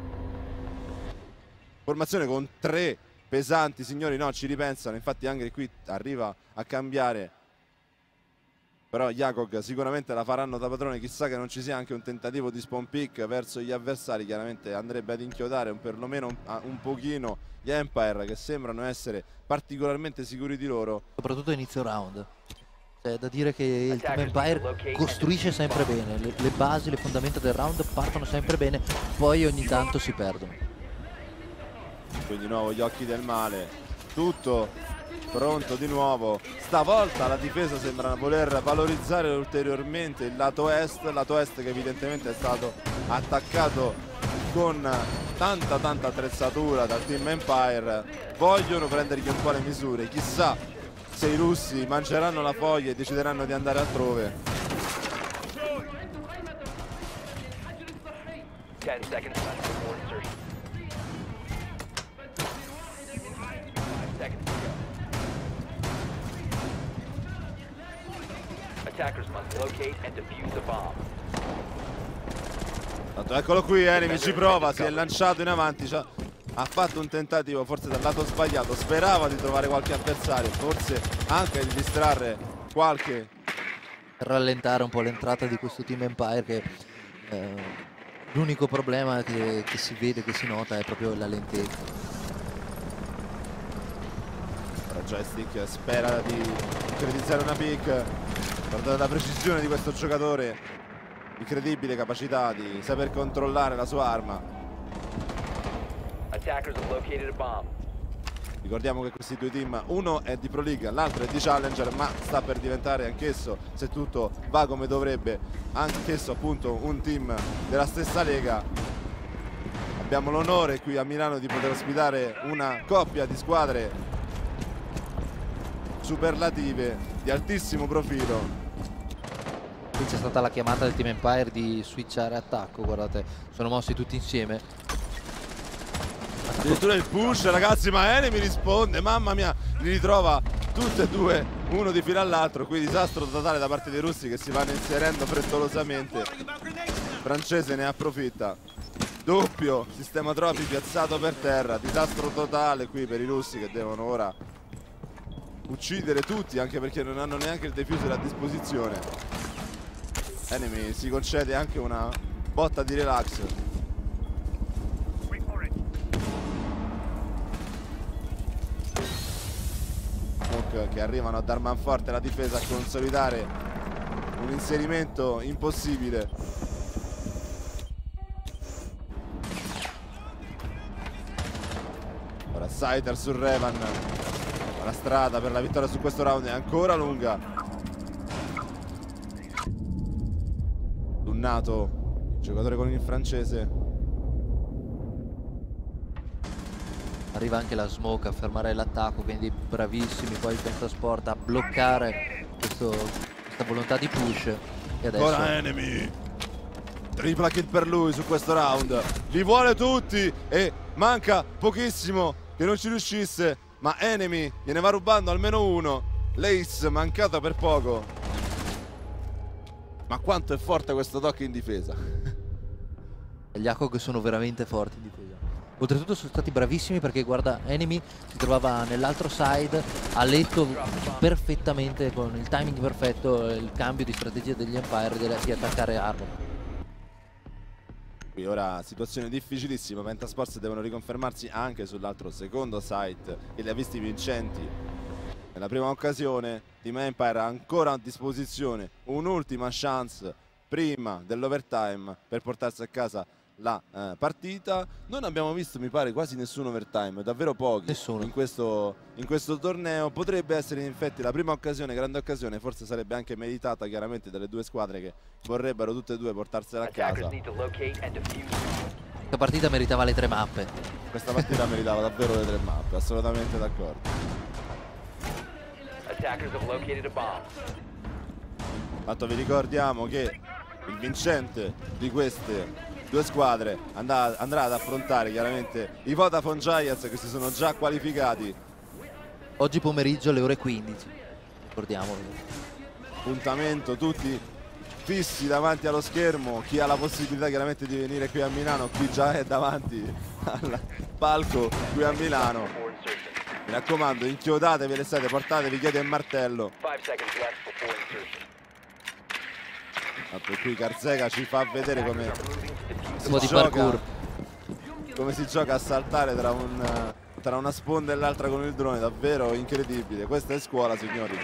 Formazione con 3 pesanti signori, no, ci ripensano, infatti anche qui arriva a cambiare, però Jakog sicuramente la faranno da padrone, chissà che non ci sia anche un tentativo di spawn pick verso gli avversari, chiaramente andrebbe ad inchiodare perlomeno un pochino gli Empire, che sembrano essere particolarmente sicuri di loro. Soprattutto inizio round. È da dire che il Team Empire costruisce sempre bene, le basi, le fondamenta del round partono sempre bene, poi ogni tanto si perdono. Qui di nuovo gli occhi del male, tutto pronto di nuovo, stavolta la difesa sembra voler valorizzare ulteriormente il lato est che evidentemente è stato attaccato con tanta attrezzatura dal Team Empire. Vogliono prendergli un po' le misure, chissà se i russi mangeranno la foglia e decideranno di andare altrove. 10 seconds left before insertion. 5 seconds to go. Attackers must locate and defuse a bomb. Tanto eccolo qui, Enemy ci prova, si è lanciato in avanti, ha fatto un tentativo forse dal lato sbagliato, sperava di trovare qualche avversario, forse anche di distrarre qualche, rallentare un po' l'entrata di questo Team Empire, che l'unico problema che si vede, che si nota, è proprio la lentezza. Ora Joystick spera di concretizzare una pick. Guardate la precisione di questo giocatore, incredibile capacità di saper controllare la sua arma. Attackers have located a bomb. Ricordiamo che questi 2 team, uno è di Pro League, l'altro è di Challenger, ma sta per diventare anch'esso, se tutto va come dovrebbe, anch'esso appunto un team della stessa lega. Abbiamo l'onore qui a Milano di poter ospitare una coppia di squadre superlative di altissimo profilo. Qui c'è stata la chiamata del Team Empire di switchare attacco, guardate, sono mossi tutti insieme. Addirittura il push, ragazzi, ma Enemy risponde, mamma mia, li ritrova tutti e due, uno di fila all'altro. Qui disastro totale da parte dei russi che si vanno inserendo frettolosamente. Francese ne approfitta, doppio sistema trofi piazzato per terra, disastro totale qui per i russi che devono ora uccidere tutti, anche perché non hanno neanche il diffuser a disposizione. Enemy si concede anche una botta di relax. Che arrivano a dar manforte alla difesa, a consolidare un inserimento impossibile. Ora Scyther su Revan, la strada per la vittoria su questo round è ancora lunga. Dunnato, il giocatore con il francese. Arriva anche la smoke a fermare l'attacco, quindi bravissimi poi il Pentasport a bloccare questa volontà di push. E adesso Ora Enemy, tripla kill per lui su questo round, li vuole tutti e manca pochissimo che non ci riuscisse, ma Enemy gliene va rubando almeno uno. L'ace mancata per poco, ma quanto è forte questo Doc in difesa. gli Jakog sono veramente forti in difesa. Oltretutto sono stati bravissimi perché guarda, Enemy si trovava nell'altro side, ha letto perfettamente con il timing perfetto il cambio di strategia degli Empire di attaccare Arbor. Qui ora situazione difficilissima, Pentasports devono riconfermarsi anche sull'altro secondo site che li ha visti vincenti nella prima occasione. Team Empire ha ancora a disposizione un'ultima chance prima dell'overtime per portarsi a casa la partita. Non abbiamo visto, mi pare, quasi nessun overtime, davvero pochi in questo torneo. Potrebbe essere in effetti la prima occasione, grande occasione, forse sarebbe anche meritata chiaramente dalle due squadre che vorrebbero tutte e due portarsela a casa. Questa partita meritava le 3 mappe. Questa partita meritava davvero le 3 mappe, assolutamente d'accordo. Tanto vi ricordiamo che il vincente di queste due squadre andrà ad affrontare chiaramente i Vodafone Giants, che si sono già qualificati. Oggi pomeriggio alle ore 15, ricordiamolo. Appuntamento tutti fissi davanti allo schermo. Chi ha la possibilità chiaramente di venire qui a Milano, qui già è davanti al palco qui a Milano. Mi raccomando, inchiodatevi le sede, portatevi chiodi e martello. Qui Garzega ci fa vedere come si gioca a saltare tra una sponda e l'altra con il drone, davvero incredibile. Questa è scuola, signori.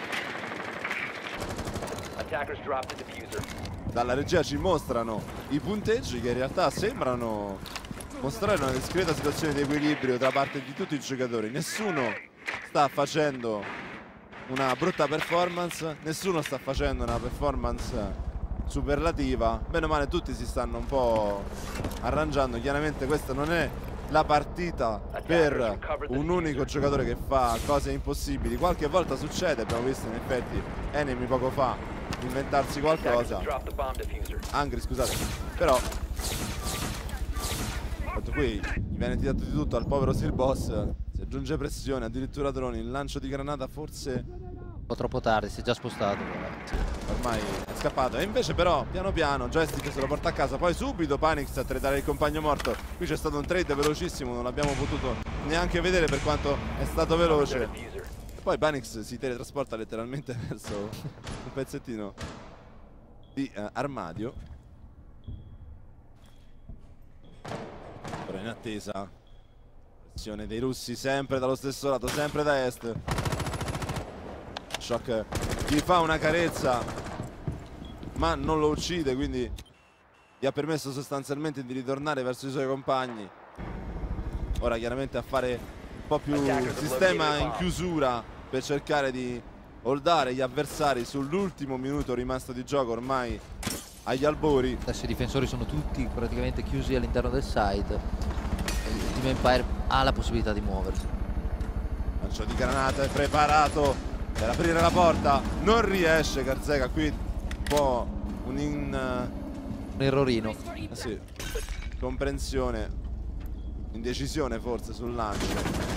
Dalla regia ci mostrano i punteggi che in realtà sembrano mostrare una discreta situazione di equilibrio da parte di tutti i giocatori. Nessuno sta facendo una brutta performance, nessuno sta facendo una performance superlativa. Bene o male tutti si stanno un po' arrangiando. Chiaramente questa non è la partita per un unico giocatore che fa cose impossibili. Qualche volta succede, abbiamo visto in effetti Enemy poco fa inventarsi qualcosa. Angry, scusate. Però qui gli viene tirato di tutto al povero Steel Boss. Si aggiunge pressione, addirittura droni, il lancio di granata forse un po' troppo tardi, si è già spostato. Sì, ormai è scappato. E invece però piano piano Joystick se lo porta a casa. Poi subito Panix a tradare il compagno morto. Qui c'è stato un trade velocissimo, non l'abbiamo potuto neanche vedere per quanto è stato veloce. E poi Panix si teletrasporta letteralmente verso un pezzettino di armadio. Ora in attesa. Pressione dei russi sempre dallo stesso lato, sempre da est. Shock gli fa una carezza ma non lo uccide, quindi gli ha permesso sostanzialmente di ritornare verso i suoi compagni. Ora chiaramente a fare un po' più sistema in chiusura per cercare di holdare gli avversari sull'ultimo minuto rimasto di gioco ormai agli albori. Adesso i difensori sono tutti praticamente chiusi all'interno del site. Il Team Empire ha la possibilità di muoversi. Lancio di granate preparato per aprire la porta, non riesce Garzega. Qui un po' un errorino. Sì, comprensione, indecisione forse sul lancio.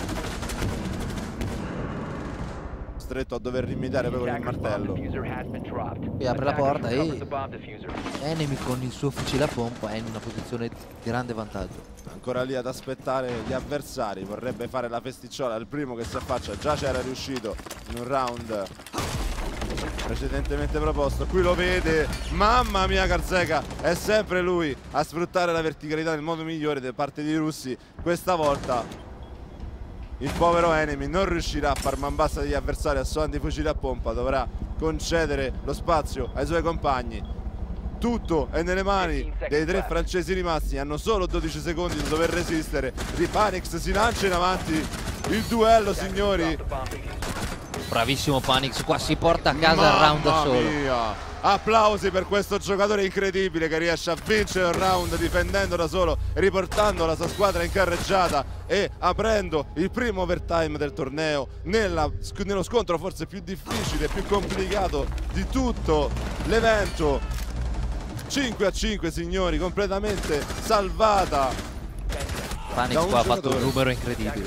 Stretto a dover rimediare proprio con il martello. Qui apre la porta e Enemy con il suo fucile a pompa è in una posizione di grande vantaggio. Ancora lì ad aspettare gli avversari, vorrebbe fare la festicciola, il primo che si affaccia, già c'era riuscito in un round precedentemente proposto. Qui lo vede, mamma mia Garzega, è sempre lui a sfruttare la verticalità nel modo migliore da parte dei russi. Questa volta il povero Enemy non riuscirà a far man bassa degli avversari a suon di fucile a pompa, dovrà concedere lo spazio ai suoi compagni. Tutto è nelle mani dei 3 francesi rimasti, hanno solo 12 secondi da dover resistere. Panix si lancia in avanti, il duello, signori. Bravissimo Panix, qua si porta a casa il round da solo. Mia. Applausi per questo giocatore incredibile che riesce a vincere il round difendendo da solo, riportando la sua squadra in carreggiata e aprendo il primo overtime del torneo nello scontro forse più difficile, più complicato di tutto l'evento. 5-5 signori, completamente salvata. Panix qua ha fatto un numero incredibile.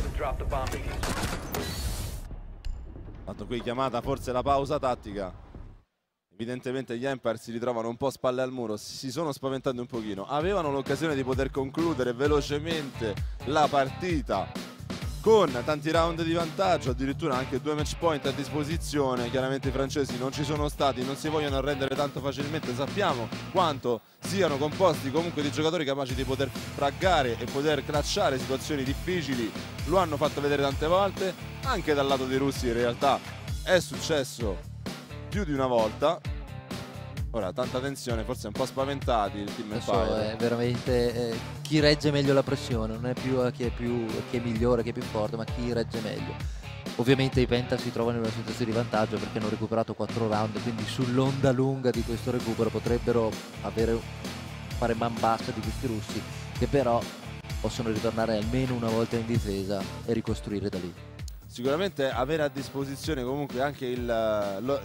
Fatto qui chiamata forse la pausa tattica. Evidentemente gli Empire si ritrovano un po' spalle al muro, si sono spaventati un pochino. Avevano l'occasione di poter concludere velocemente la partita con tanti round di vantaggio, addirittura anche 2 match point a disposizione. Chiaramente i francesi non ci sono stati, non si vogliono arrendere tanto facilmente, sappiamo quanto siano composti comunque di giocatori capaci di poter fraggare e poter clutchare situazioni difficili, lo hanno fatto vedere tante volte. Anche dal lato dei russi in realtà è successo più di una volta. Ora tanta tensione, forse un po' spaventati il Team Empire. È veramente chi regge meglio la pressione, non è più chi è migliore, chi è più forte, ma chi regge meglio. Ovviamente i Penta si trovano in una situazione di vantaggio perché hanno recuperato 4 round, quindi sull'onda lunga di questo recupero potrebbero fare man bassa di questi russi, che però possono ritornare almeno una volta in difesa e ricostruire da lì. Sicuramente avere a disposizione comunque anche il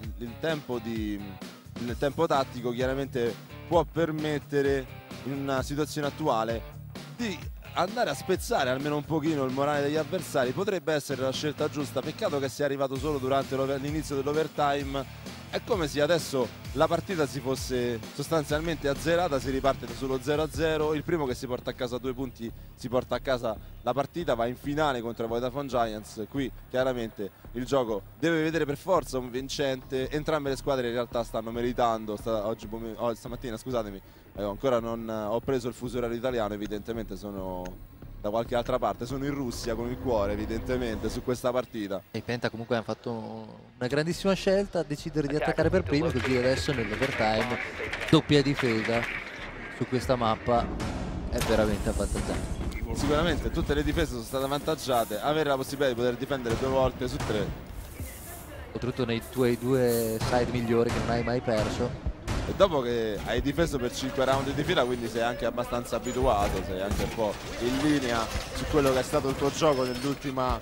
tempo tattico chiaramente può permettere in una situazione attuale di andare a spezzare almeno un pochino il morale degli avversari. Potrebbe essere la scelta giusta, peccato che sia arrivato solo durante l'inizio dell'overtime. È come se adesso la partita si fosse sostanzialmente azzerata, si riparte sullo 0-0, il primo che si porta a casa 2 punti si porta a casa la partita, va in finale contro i Vodafone Giants. Qui chiaramente il gioco deve vedere per forza un vincente, entrambe le squadre in realtà stanno meritando. Stamattina scusatemi, ancora non ho preso il fuso orario italiano, evidentemente sono da qualche altra parte, sono in Russia con il cuore evidentemente su questa partita. E i Penta comunque hanno fatto una grandissima scelta a decidere di attaccare per primi, così adesso nell'overtime doppia difesa su questa mappa è veramente avvantaggiante. Sicuramente tutte le difese sono state avvantaggiate, avere la possibilità di poter difendere 2 volte su 3. Soprattutto nei tuoi 2 side migliori che non hai mai perso. E dopo che hai difeso per 5 round di fila, quindi sei anche abbastanza abituato, sei anche un po' in linea su quello che è stato il tuo gioco nell'ultima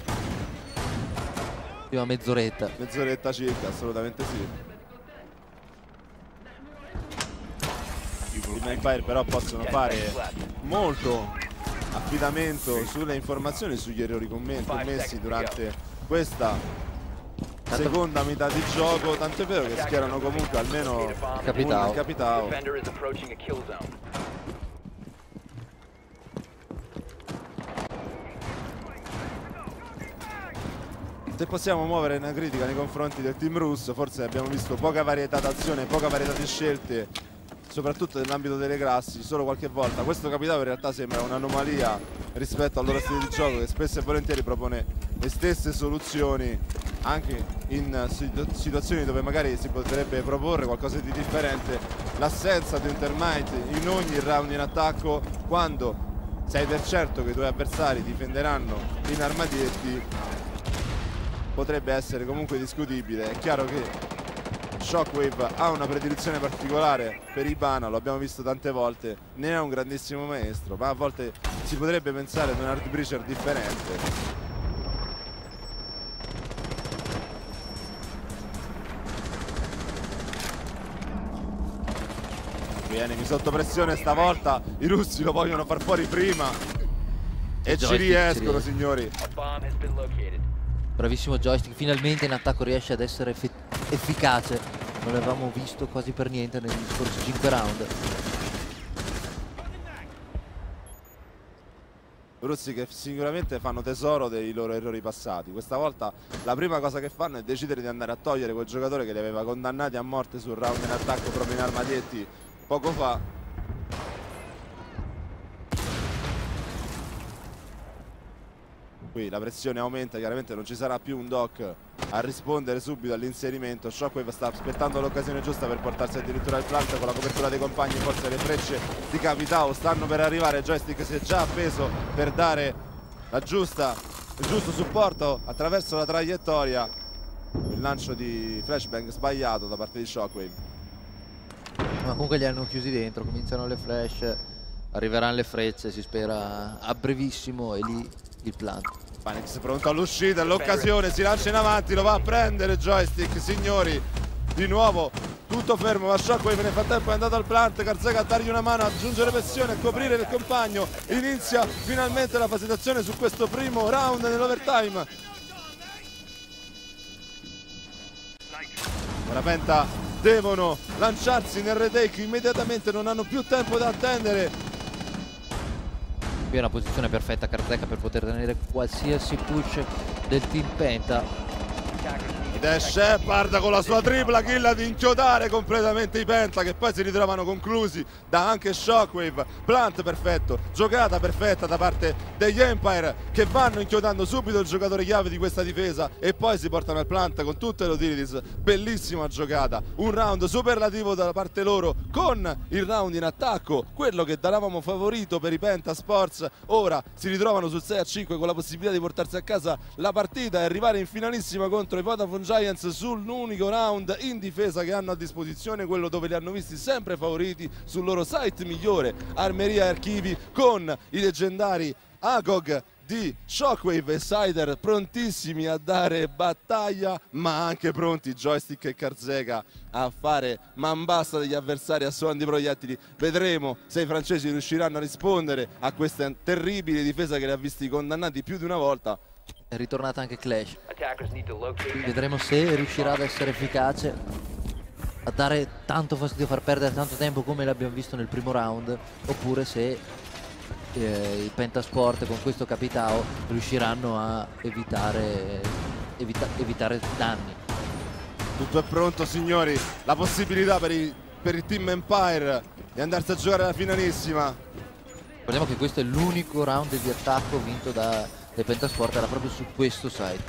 mezz'oretta circa, assolutamente sì. I Empire però possono fare molto affidamento sulle informazioni, sugli errori commessi durante questa seconda metà di gioco, tanto è vero che schierano comunque almeno un Capitao. Se possiamo muovere una critica nei confronti del team russo, forse abbiamo visto poca varietà d'azione, poca varietà di scelte, soprattutto nell'ambito delle classi, solo qualche volta. Questo Capitao in realtà sembra un'anomalia rispetto al loro stile di gioco, che spesso e volentieri propone le stesse soluzioni anche in situazioni dove magari si potrebbe proporre qualcosa di differente. L'assenza di un termite in ogni round in attacco, quando sei per certo che i tuoi avversari difenderanno in armadietti, potrebbe essere comunque discutibile. È chiaro che Shockwave ha una predilizione particolare per Ibana, lo abbiamo visto tante volte, ne è un grandissimo maestro, ma a volte si potrebbe pensare ad un hard breacher differente. Enemy sotto pressione stavolta, i russi lo vogliono far fuori prima e ci riescono, signori. Bravissimo Joystick, finalmente in attacco riesce ad essere efficace, non l'avevamo visto quasi per niente negli scorsi 5 round. Russi che sicuramente fanno tesoro dei loro errori passati. Questa volta la prima cosa che fanno è decidere di andare a togliere quel giocatore che li aveva condannati a morte sul round in attacco proprio in armadietti poco fa. Qui la pressione aumenta, chiaramente non ci sarà più un Doc a rispondere subito all'inserimento. Shockwave sta aspettando l'occasione giusta per portarsi addirittura il plant con la copertura dei compagni. Forse le frecce di Capitao stanno per arrivare, Joystick si è già appeso per dare il giusto supporto attraverso la traiettoria. Il lancio di flashbang sbagliato da parte di Shockwave. Ma comunque li hanno chiusi dentro, cominciano le flash, arriveranno le frecce, si spera a brevissimo, e lì il plant. Phoenix pronto all'uscita, l'occasione, si lancia in avanti, lo va a prendere Joystick, signori. Di nuovo tutto fermo, ma Shockwave nel frattempo è andato al plant. Garzaga a dargli una mano, aggiungere pressione, a coprire il compagno. Inizia finalmente la fase d'azione su questo primo round nell'overtime. Ora Penta devono lanciarsi nel retake immediatamente, non hanno più tempo da attendere. Qui è una posizione perfetta Karzeca per poter tenere qualsiasi push del team Penta. Ed è Shepard con la sua tripla kill ad inchiodare completamente i Penta, che poi si ritrovano conclusi da anche Shockwave. Plant perfetto, giocata perfetta da parte degli Empire, che vanno inchiodando subito il giocatore chiave di questa difesa e poi si portano al plant con tutte le utilities. Bellissima giocata, un round superlativo da parte loro, con il round in attacco, quello che davamo favorito per i Penta Sports. Ora si ritrovano sul 6-5 con la possibilità di portarsi a casa la partita e arrivare in finalissima contro i Vodafone Giants sull'unico round in difesa che hanno a disposizione, quello dove li hanno visti sempre favoriti sul loro site migliore, Armeria e Archivi, con i leggendari Agog di Shockwave e Sider prontissimi a dare battaglia, ma anche pronti Joystick e Karzeca a fare man bassa degli avversari a suon di proiettili. Vedremo se i francesi riusciranno a rispondere a questa terribile difesa che li ha visti condannati più di una volta. È ritornata anche Clash. Attackers need to locate and Vedremo se riuscirà ad essere efficace a dare tanto fastidio, far perdere tanto tempo come l'abbiamo visto nel primo round, oppure se i Pentasport con questo capitao riusciranno a evitare danni. Tutto è pronto signori, la possibilità per il team Empire di andarsi a giocare la finalissima. Ricordiamo che questo è l'unico round di attacco vinto dai Pentasport, era proprio su questo site.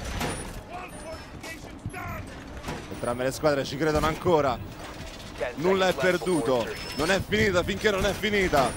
Entrambe le squadre ci credono ancora, 10 nulla è seconds left before perduto, insertion. non è finita finché non è finita.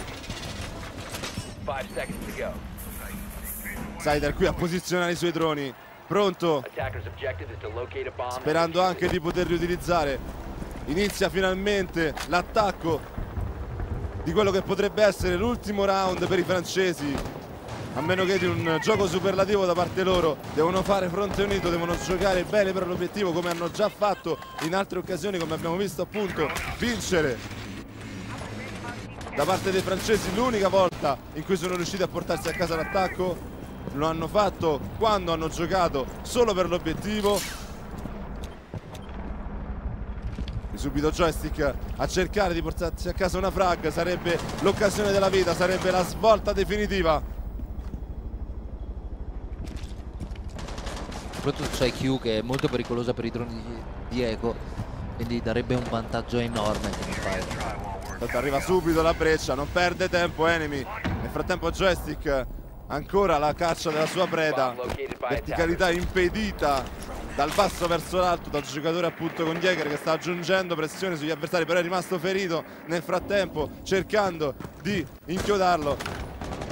5 seconds to go. Sider qui a posizionare i suoi droni, pronto, Attackers' objective is to locate a bomb. sperando anche di poterli utilizzare. Inizia finalmente l'attacco di quello che potrebbe essere l'ultimo round per i francesi. A meno che di un gioco superlativo da parte loro, devono fare fronte unito, devono giocare bene per l'obiettivo come hanno già fatto in altre occasioni, come abbiamo visto appunto vincere da parte dei francesi. L'unica volta in cui sono riusciti a portarsi a casa l'attacco lo hanno fatto quando hanno giocato solo per l'obiettivo. E subito Joystick a cercare di portarsi a casa una frag, sarebbe l'occasione della vita, sarebbe la svolta definitiva. Soprattutto c'è Q che è molto pericolosa per i droni di Eco, quindi darebbe un vantaggio enorme a Team Empire. Arriva subito la breccia, non perde tempo Enemy. Nel frattempo Joystick ancora la caccia della sua preda, verticalità impedita dal basso verso l'alto dal giocatore appunto con Jäger, che sta aggiungendo pressione sugli avversari, però è rimasto ferito nel frattempo cercando di inchiodarlo.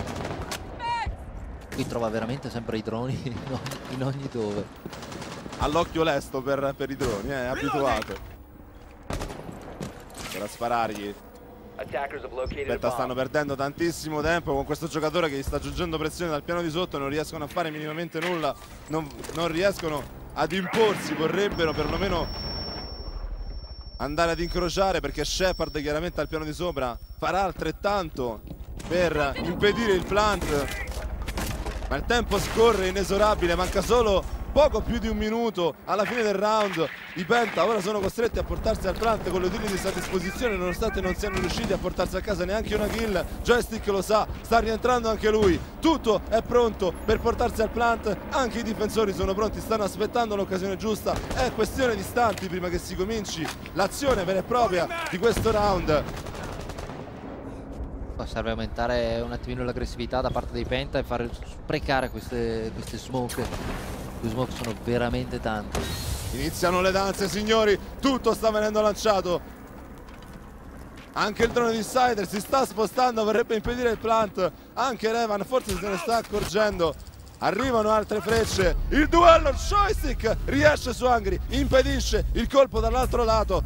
Qui trova veramente sempre i droni in ogni dove. All'occhio lesto per i droni, è abituato. Per a sparargli. Attackers have located a Aspetta, stanno bomb. perdendo tantissimo tempo con questo giocatore che gli sta aggiungendo pressione dal piano di sotto, non riescono a fare minimamente nulla, non riescono ad imporsi, vorrebbero perlomeno andare ad incrociare, perché Shepard chiaramente al piano di sopra farà altrettanto per impedire il plant. Ma il tempo scorre inesorabile, manca solo poco più di un minuto alla fine del round. I Penta ora sono costretti a portarsi al plant con le utilities a disposizione, nonostante non siano riusciti a portarsi a casa neanche una kill. Joystick lo sa, sta rientrando anche lui, tutto è pronto per portarsi al plant, anche i difensori sono pronti, stanno aspettando l'occasione giusta. È questione di istanti prima che si cominci l'azione vera e propria di questo round. Serve aumentare un attimino l'aggressività da parte dei Penta e fare sprecare queste smoke. Le smoke sono veramente tante. Iniziano le danze signori, tutto sta venendo lanciato. Anche il drone di Sider si sta spostando, vorrebbe impedire il plant. Anche Revan forse se ne sta accorgendo. Arrivano altre frecce, il duello, Joystick riesce su Angry, impedisce il colpo dall'altro lato.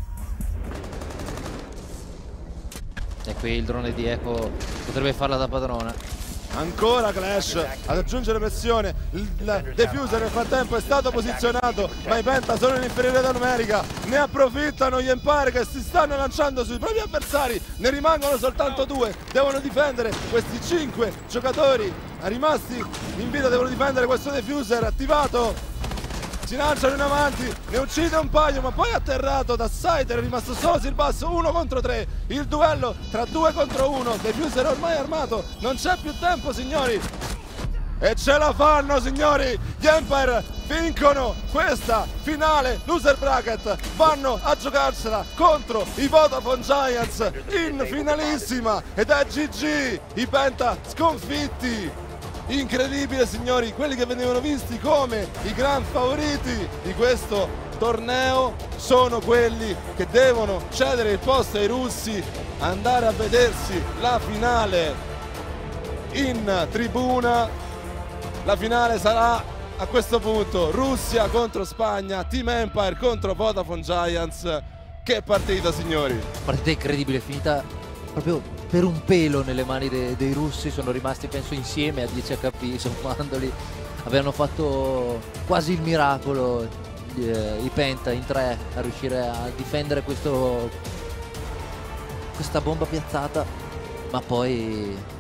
E qui il drone di Eco potrebbe farla da padrona. Ancora Clash ad aggiungere pressione, il defuser nel frattempo è stato posizionato, ma i Penta sono in inferiorità numerica, ne approfittano gli Empire che si stanno lanciando sui propri avversari, ne rimangono soltanto 2, devono difendere questi 5 giocatori rimasti in vita, devono difendere questo defuser attivato. si lanciano in avanti, ne uccide un paio, ma poi atterrato da Sider, è rimasto solo Sirbass, 1 contro 3, il duello tra 2 contro 1, Defuser ormai armato, non c'è più tempo signori, e ce la fanno signori, gli Empire vincono questa finale loser bracket, vanno a giocarsela contro i Vodafone Giants in finalissima ed è GG, i Penta sconfitti. Incredibile signori, quelli che venivano visti come i gran favoriti di questo torneo sono quelli che devono cedere il posto ai russi, andare a vedersi la finale in tribuna. La finale sarà a questo punto Russia contro Spagna, Team Empire contro Vodafone Giants. Che partita signori! Partita incredibile, finita proprio per un pelo nelle mani dei russi, sono rimasti penso insieme a 10 HP sommandoli, avevano fatto quasi il miracolo i Penta in 3 a riuscire a difendere questa bomba piazzata, ma poi